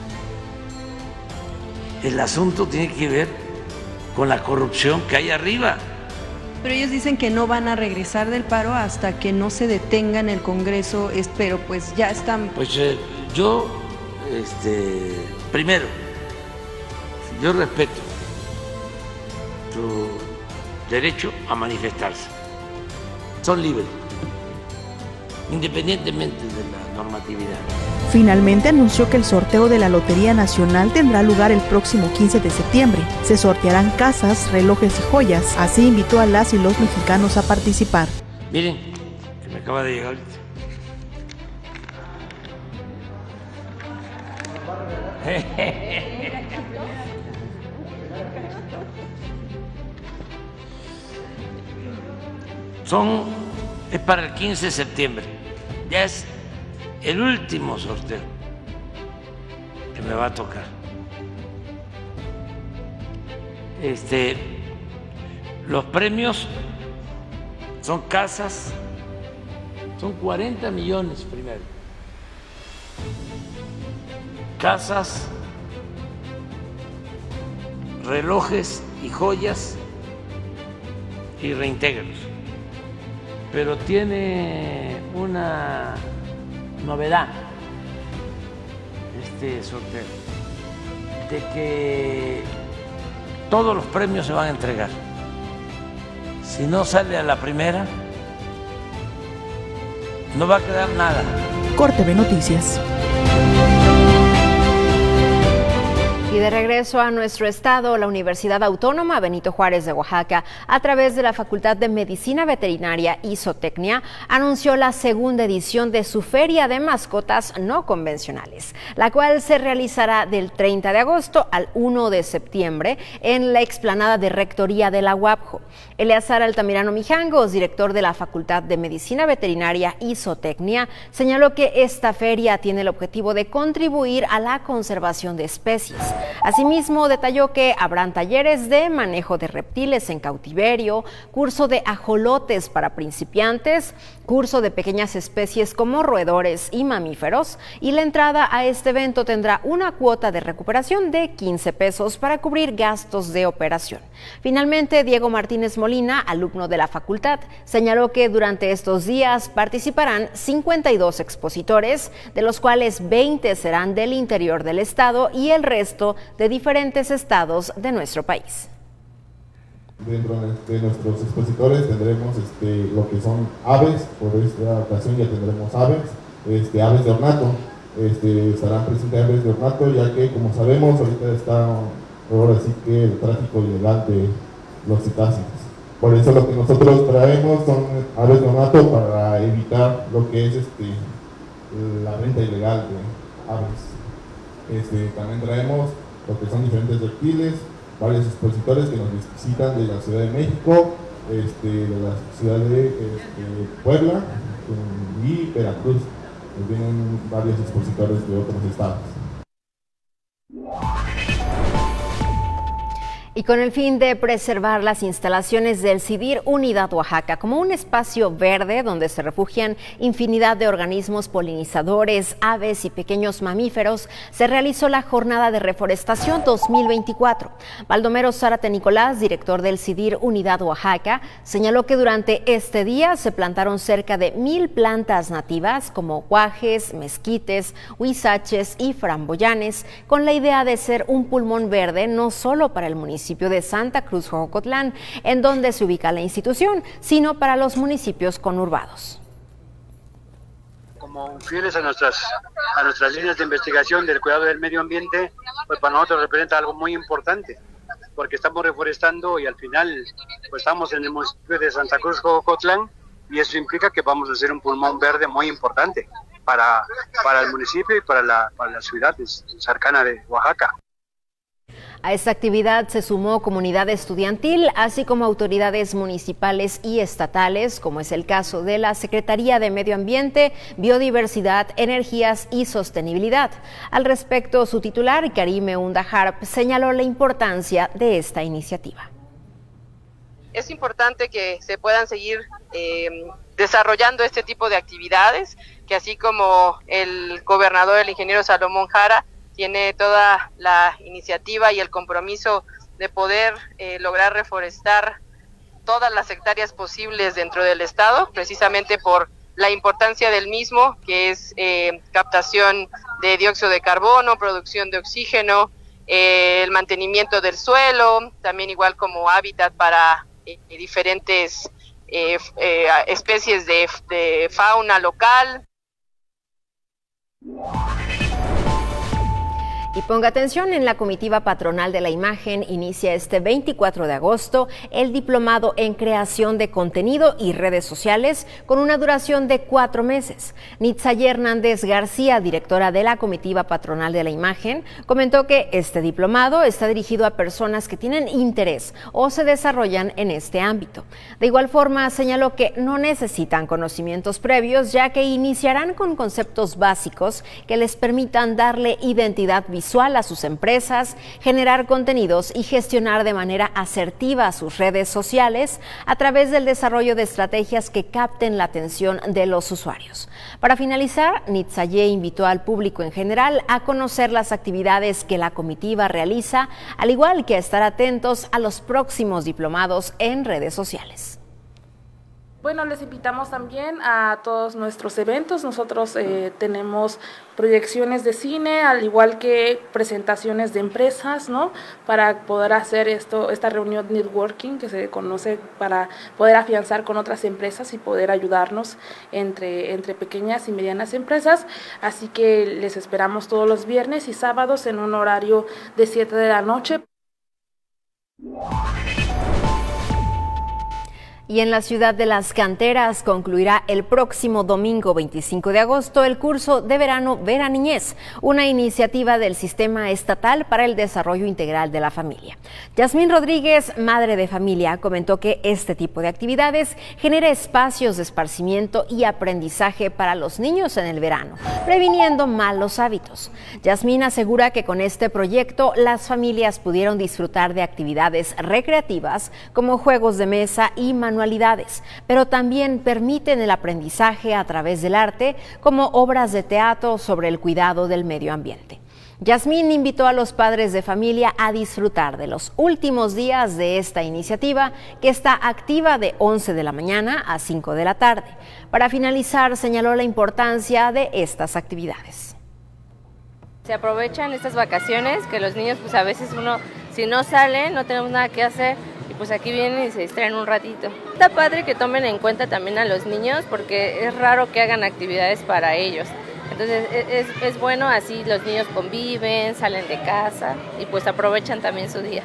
El asunto tiene que ver con la corrupción que hay arriba. Pero ellos dicen que no van a regresar del paro hasta que no se detenga en el Congreso, pero pues ya están... Pues eh, yo, este, primero, yo respeto tu derecho a manifestarse. Son libres, independientemente de la normatividad. Finalmente anunció que el sorteo de la Lotería Nacional tendrá lugar el próximo quince de septiembre. Se sortearán casas, relojes y joyas. Así invitó a las y los mexicanos a participar. Miren, que me acaba de llegar ahorita. Son, es para el quince de septiembre, ya es el último sorteo que me va a tocar. Este, los premios son casas, son cuarenta millones primero, casas relojes y joyas y reintégrelos. Pero tiene una novedad este sorteo, de que todos los premios se van a entregar. Si no sale a la primera, no va a quedar nada. Corte Noticias. Y de regreso a nuestro estado, la Universidad Autónoma Benito Juárez de Oaxaca, a través de la Facultad de Medicina Veterinaria y Zootecnia, anunció la segunda edición de su Feria de Mascotas No Convencionales, la cual se realizará del treinta de agosto al primero de septiembre en la explanada de Rectoría de la U A P J O. Eleazar Altamirano Mijangos, director de la Facultad de Medicina Veterinaria y Zootecnia, señaló que esta feria tiene el objetivo de contribuir a la conservación de especies. Asimismo, detalló que habrán talleres de manejo de reptiles en cautiverio, curso de ajolotes para principiantes, curso de pequeñas especies como roedores y mamíferos, y la entrada a este evento tendrá una cuota de recuperación de quince pesos para cubrir gastos de operación. Finalmente, Diego Martínez Molina, alumno de la facultad, señaló que durante estos días participarán cincuenta y dos expositores, de los cuales veinte serán del interior del estado y el resto de diferentes estados de nuestro país. Dentro de nuestros expositores tendremos este, lo que son aves, por esta ocasión ya tendremos aves, este, aves de ornato, este, estarán presentes aves de ornato, ya que como sabemos ahorita está ahora sí que el tráfico ilegal de los cetáceos. Por eso lo que nosotros traemos son aves de ornato para evitar lo que es este, la venta ilegal de aves. Este, también traemos lo que son diferentes reptiles, varios expositores que nos visitan de la Ciudad de México, este, de la ciudad de este, Puebla y Veracruz. Nos vienen varios expositores de otros estados. Y con el fin de preservar las instalaciones del CIDIR Unidad Oaxaca como un espacio verde donde se refugian infinidad de organismos polinizadores, aves y pequeños mamíferos, se realizó la Jornada de Reforestación dos mil veinticuatro. Baldomero Zárate Nicolás, director del CIDIR Unidad Oaxaca, señaló que durante este día se plantaron cerca de mil plantas nativas como guajes, mezquites, huizaches y framboyanes, con la idea de ser un pulmón verde no solo para el municipio de Santa Cruz Jocotlán, en donde se ubica la institución, sino para los municipios conurbados. Como fieles a nuestras a nuestras líneas de investigación del cuidado del medio ambiente, pues para nosotros representa algo muy importante, porque estamos reforestando y al final pues estamos en el municipio de Santa Cruz Jocotlán, y eso implica que vamos a hacer un pulmón verde muy importante para, para el municipio y para la, para la ciudad cercana de Oaxaca. A esta actividad se sumó comunidad estudiantil, así como autoridades municipales y estatales, como es el caso de la Secretaría de Medio Ambiente, Biodiversidad, Energías y Sostenibilidad. Al respecto, su titular, Karime Undaharp, señaló la importancia de esta iniciativa. Es importante que se puedan seguir eh, desarrollando este tipo de actividades, que así como el gobernador, el ingeniero Salomón Jara, tiene toda la iniciativa y el compromiso de poder eh, lograr reforestar todas las hectáreas posibles dentro del estado, precisamente por la importancia del mismo, que es eh, captación de dióxido de carbono, producción de oxígeno, eh, el mantenimiento del suelo, también igual como hábitat para eh, diferentes eh, eh, especies de, de fauna local. Y ponga atención, en la comitiva patronal de la imagen inicia este veinticuatro de agosto el diplomado en creación de contenido y redes sociales con una duración de cuatro meses. Nitzay Hernández García, directora de la comitiva patronal de la imagen, comentó que este diplomado está dirigido a personas que tienen interés o se desarrollan en este ámbito. De igual forma, señaló que no necesitan conocimientos previos, ya que iniciarán con conceptos básicos que les permitan darle identidad visual visual a sus empresas, generar contenidos y gestionar de manera asertiva sus redes sociales a través del desarrollo de estrategias que capten la atención de los usuarios. Para finalizar, Nitzaye invitó al público en general a conocer las actividades que la comitiva realiza, al igual que a estar atentos a los próximos diplomados en redes sociales. Bueno, les invitamos también a todos nuestros eventos. Nosotros eh, tenemos proyecciones de cine, al igual que presentaciones de empresas, ¿no? Para poder hacer esto, esta reunión networking que se conoce, para poder afianzar con otras empresas y poder ayudarnos entre, entre pequeñas y medianas empresas. Así que les esperamos todos los viernes y sábados en un horario de siete de la noche. Y en la ciudad de Las Canteras concluirá el próximo domingo veinticinco de agosto el curso de verano Vera Niñez, una iniciativa del Sistema Estatal para el Desarrollo Integral de la Familia. Yasmín Rodríguez, madre de familia, comentó que este tipo de actividades genera espacios de esparcimiento y aprendizaje para los niños en el verano, previniendo malos hábitos. Yasmín asegura que con este proyecto las familias pudieron disfrutar de actividades recreativas como juegos de mesa y manualidades, pero también permiten el aprendizaje a través del arte, como obras de teatro sobre el cuidado del medio ambiente. Yasmín invitó a los padres de familia a disfrutar de los últimos días de esta iniciativa, que está activa de once de la mañana a cinco de la tarde. Para finalizar, señaló la importancia de estas actividades. Se aprovechan estas vacaciones, que los niños, pues a veces uno, si no sale, no tenemos nada que hacer, y pues aquí vienen y se distraen un ratito. Está padre que tomen en cuenta también a los niños, porque es raro que hagan actividades para ellos. Entonces es, es bueno, así los niños conviven, salen de casa y pues aprovechan también su día.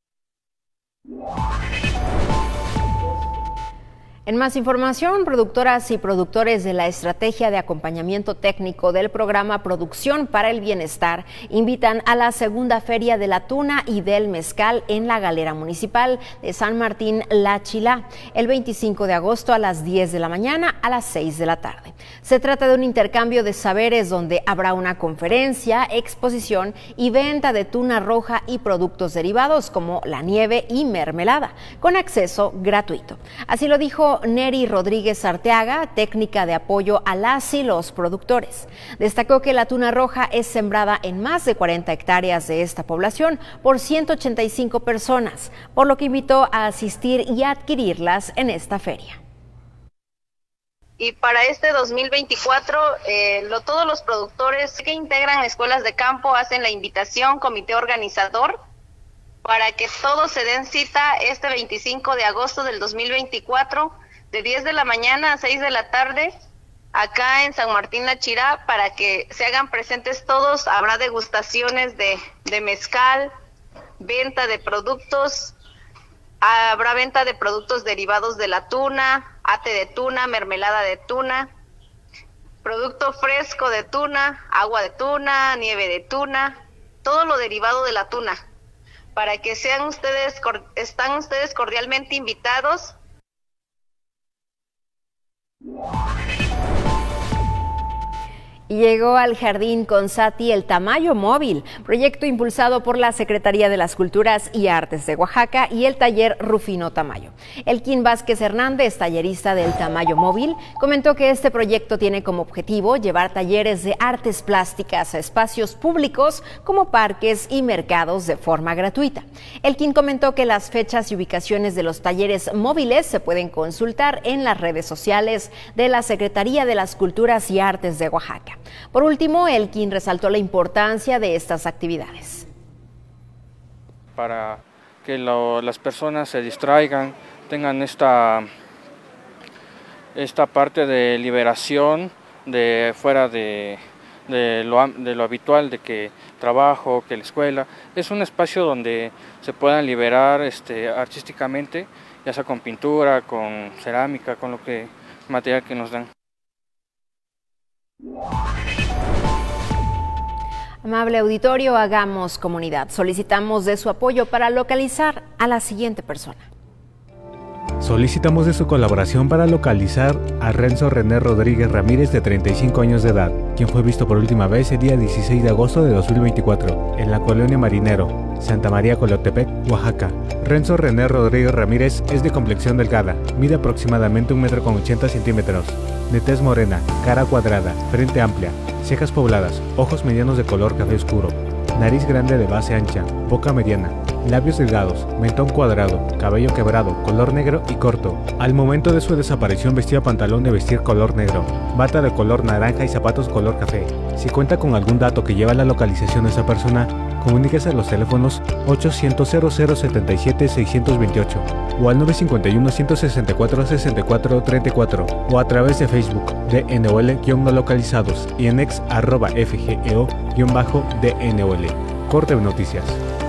En más información, productoras y productores de la Estrategia de Acompañamiento Técnico del programa Producción para el Bienestar invitan a la segunda Feria de la Tuna y del Mezcal en la Galera Municipal de San Martín La Chilá, el veinticinco de agosto a las diez de la mañana a las seis de la tarde. Se trata de un intercambio de saberes donde habrá una conferencia, exposición y venta de tuna roja y productos derivados como la nieve y mermelada, con acceso gratuito. Así lo dijo Neri Rodríguez Arteaga, técnica de apoyo a las y los productores. Destacó que la tuna roja es sembrada en más de cuarenta hectáreas de esta población por ciento ochenta y cinco personas, por lo que invitó a asistir y a adquirirlas en esta feria. Y para este dos mil veinticuatro, eh, lo, todos los productores que integran escuelas de campo hacen la invitación, comité organizador, para que todos se den cita este veinticinco de agosto del dos mil veinticuatro, de diez de la mañana a seis de la tarde, acá en San Martín La Chilá, para que se hagan presentes todos. Habrá degustaciones de, de mezcal, venta de productos, habrá venta de productos derivados de la tuna, ate de tuna, mermelada de tuna, producto fresco de tuna, agua de tuna, nieve de tuna, todo lo derivado de la tuna, para que sean ustedes, están ustedes cordialmente invitados. Y llegó al Jardín Consati el Tamayo Móvil, proyecto impulsado por la Secretaría de las Culturas y Artes de Oaxaca y el taller Rufino Tamayo. Elkin Vázquez Hernández, tallerista del Tamayo Móvil, comentó que este proyecto tiene como objetivo llevar talleres de artes plásticas a espacios públicos como parques y mercados de forma gratuita. Elkin comentó que las fechas y ubicaciones de los talleres móviles se pueden consultar en las redes sociales de la Secretaría de las Culturas y Artes de Oaxaca. Por último, Elkin resaltó la importancia de estas actividades. Para que lo, las personas se distraigan, tengan esta, esta parte de liberación de fuera de, de, lo, de lo habitual, de que trabajo, que la escuela. Es un espacio donde se puedan liberar este, artísticamente, ya sea con pintura, con cerámica, con lo que material que nos dan. Amable auditorio, hagamos comunidad. Solicitamos de su apoyo para localizar a la siguiente persona. Solicitamos de su colaboración para localizar a Renzo René Rodríguez Ramírez, de treinta y cinco años de edad, quien fue visto por última vez el día dieciséis de agosto de dos mil veinticuatro, en la colonia Marinero, Santa María Colotepec, Oaxaca. Renzo René Rodríguez Ramírez es de complexión delgada, mide aproximadamente un metro con ochenta centímetros, de tez morena, cara cuadrada, frente amplia, cejas pobladas, ojos medianos de color café oscuro, nariz grande de base ancha, boca mediana, labios delgados, mentón cuadrado, cabello quebrado, color negro y corto. Al momento de su desaparición vestía pantalón de vestir color negro, bata de color naranja y zapatos color café. Si cuenta con algún dato que lleva la localización de esa persona, comuníquese a los teléfonos ochocientos cero cero setenta y siete seiscientos veintiocho o al nueve cinco uno, ciento sesenta y cuatro, sesenta y cuatro treinta y cuatro o a través de Facebook de N O L-no localizados y en ex arroba F G E O-D N O L. Corte de Noticias.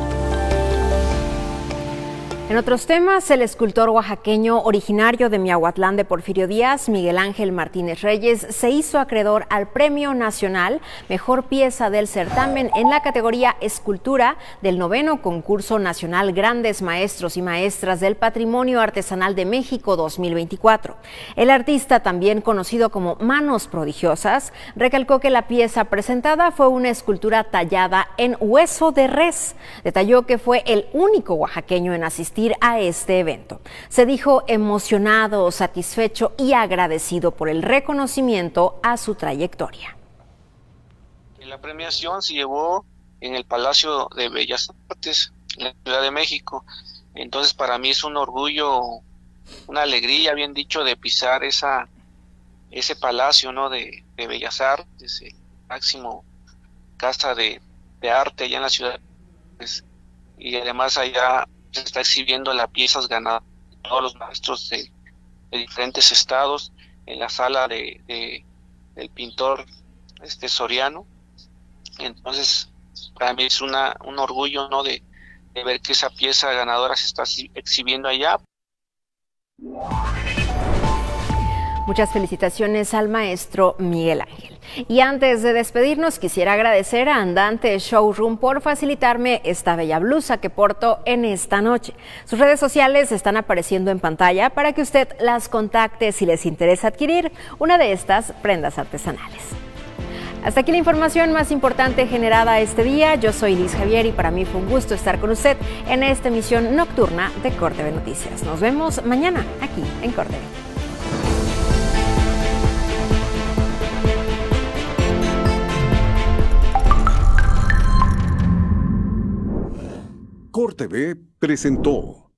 En otros temas, el escultor oaxaqueño originario de Miahuatlán de Porfirio Díaz, Miguel Ángel Martínez Reyes, se hizo acreedor al Premio Nacional Mejor Pieza del Certamen en la categoría Escultura del noveno Concurso Nacional Grandes Maestros y Maestras del Patrimonio Artesanal de México dos mil veinticuatro. El artista, también conocido como Manos Prodigiosas, recalcó que la pieza presentada fue una escultura tallada en hueso de res. Detalló que fue el único oaxaqueño en asistir a este evento. Se dijo emocionado, satisfecho y agradecido por el reconocimiento a su trayectoria. La premiación se llevó en el Palacio de Bellas Artes, en la Ciudad de México. Entonces para mí es un orgullo, una alegría, bien dicho, de pisar esa ese palacio, ¿no?, de, de Bellas Artes, el máximo casa de, de arte allá en la ciudad. Y además allá se está exhibiendo las piezas ganadas de todos los maestros de, de diferentes estados en la sala de, de del pintor este Soriano. Entonces para mí es una un orgullo, ¿no?, de, de ver que esa pieza ganadora se está exhibiendo allá. Muchas felicitaciones al maestro Miguel Ángel. Y antes de despedirnos, quisiera agradecer a Andante Showroom por facilitarme esta bella blusa que porto en esta noche. Sus redes sociales están apareciendo en pantalla para que usted las contacte si les interesa adquirir una de estas prendas artesanales. Hasta aquí la información más importante generada este día. Yo soy Liz Javier y para mí fue un gusto estar con usted en esta emisión nocturna de Cor T V Noticias. Nos vemos mañana aquí en Cor T V. Cor T V presentó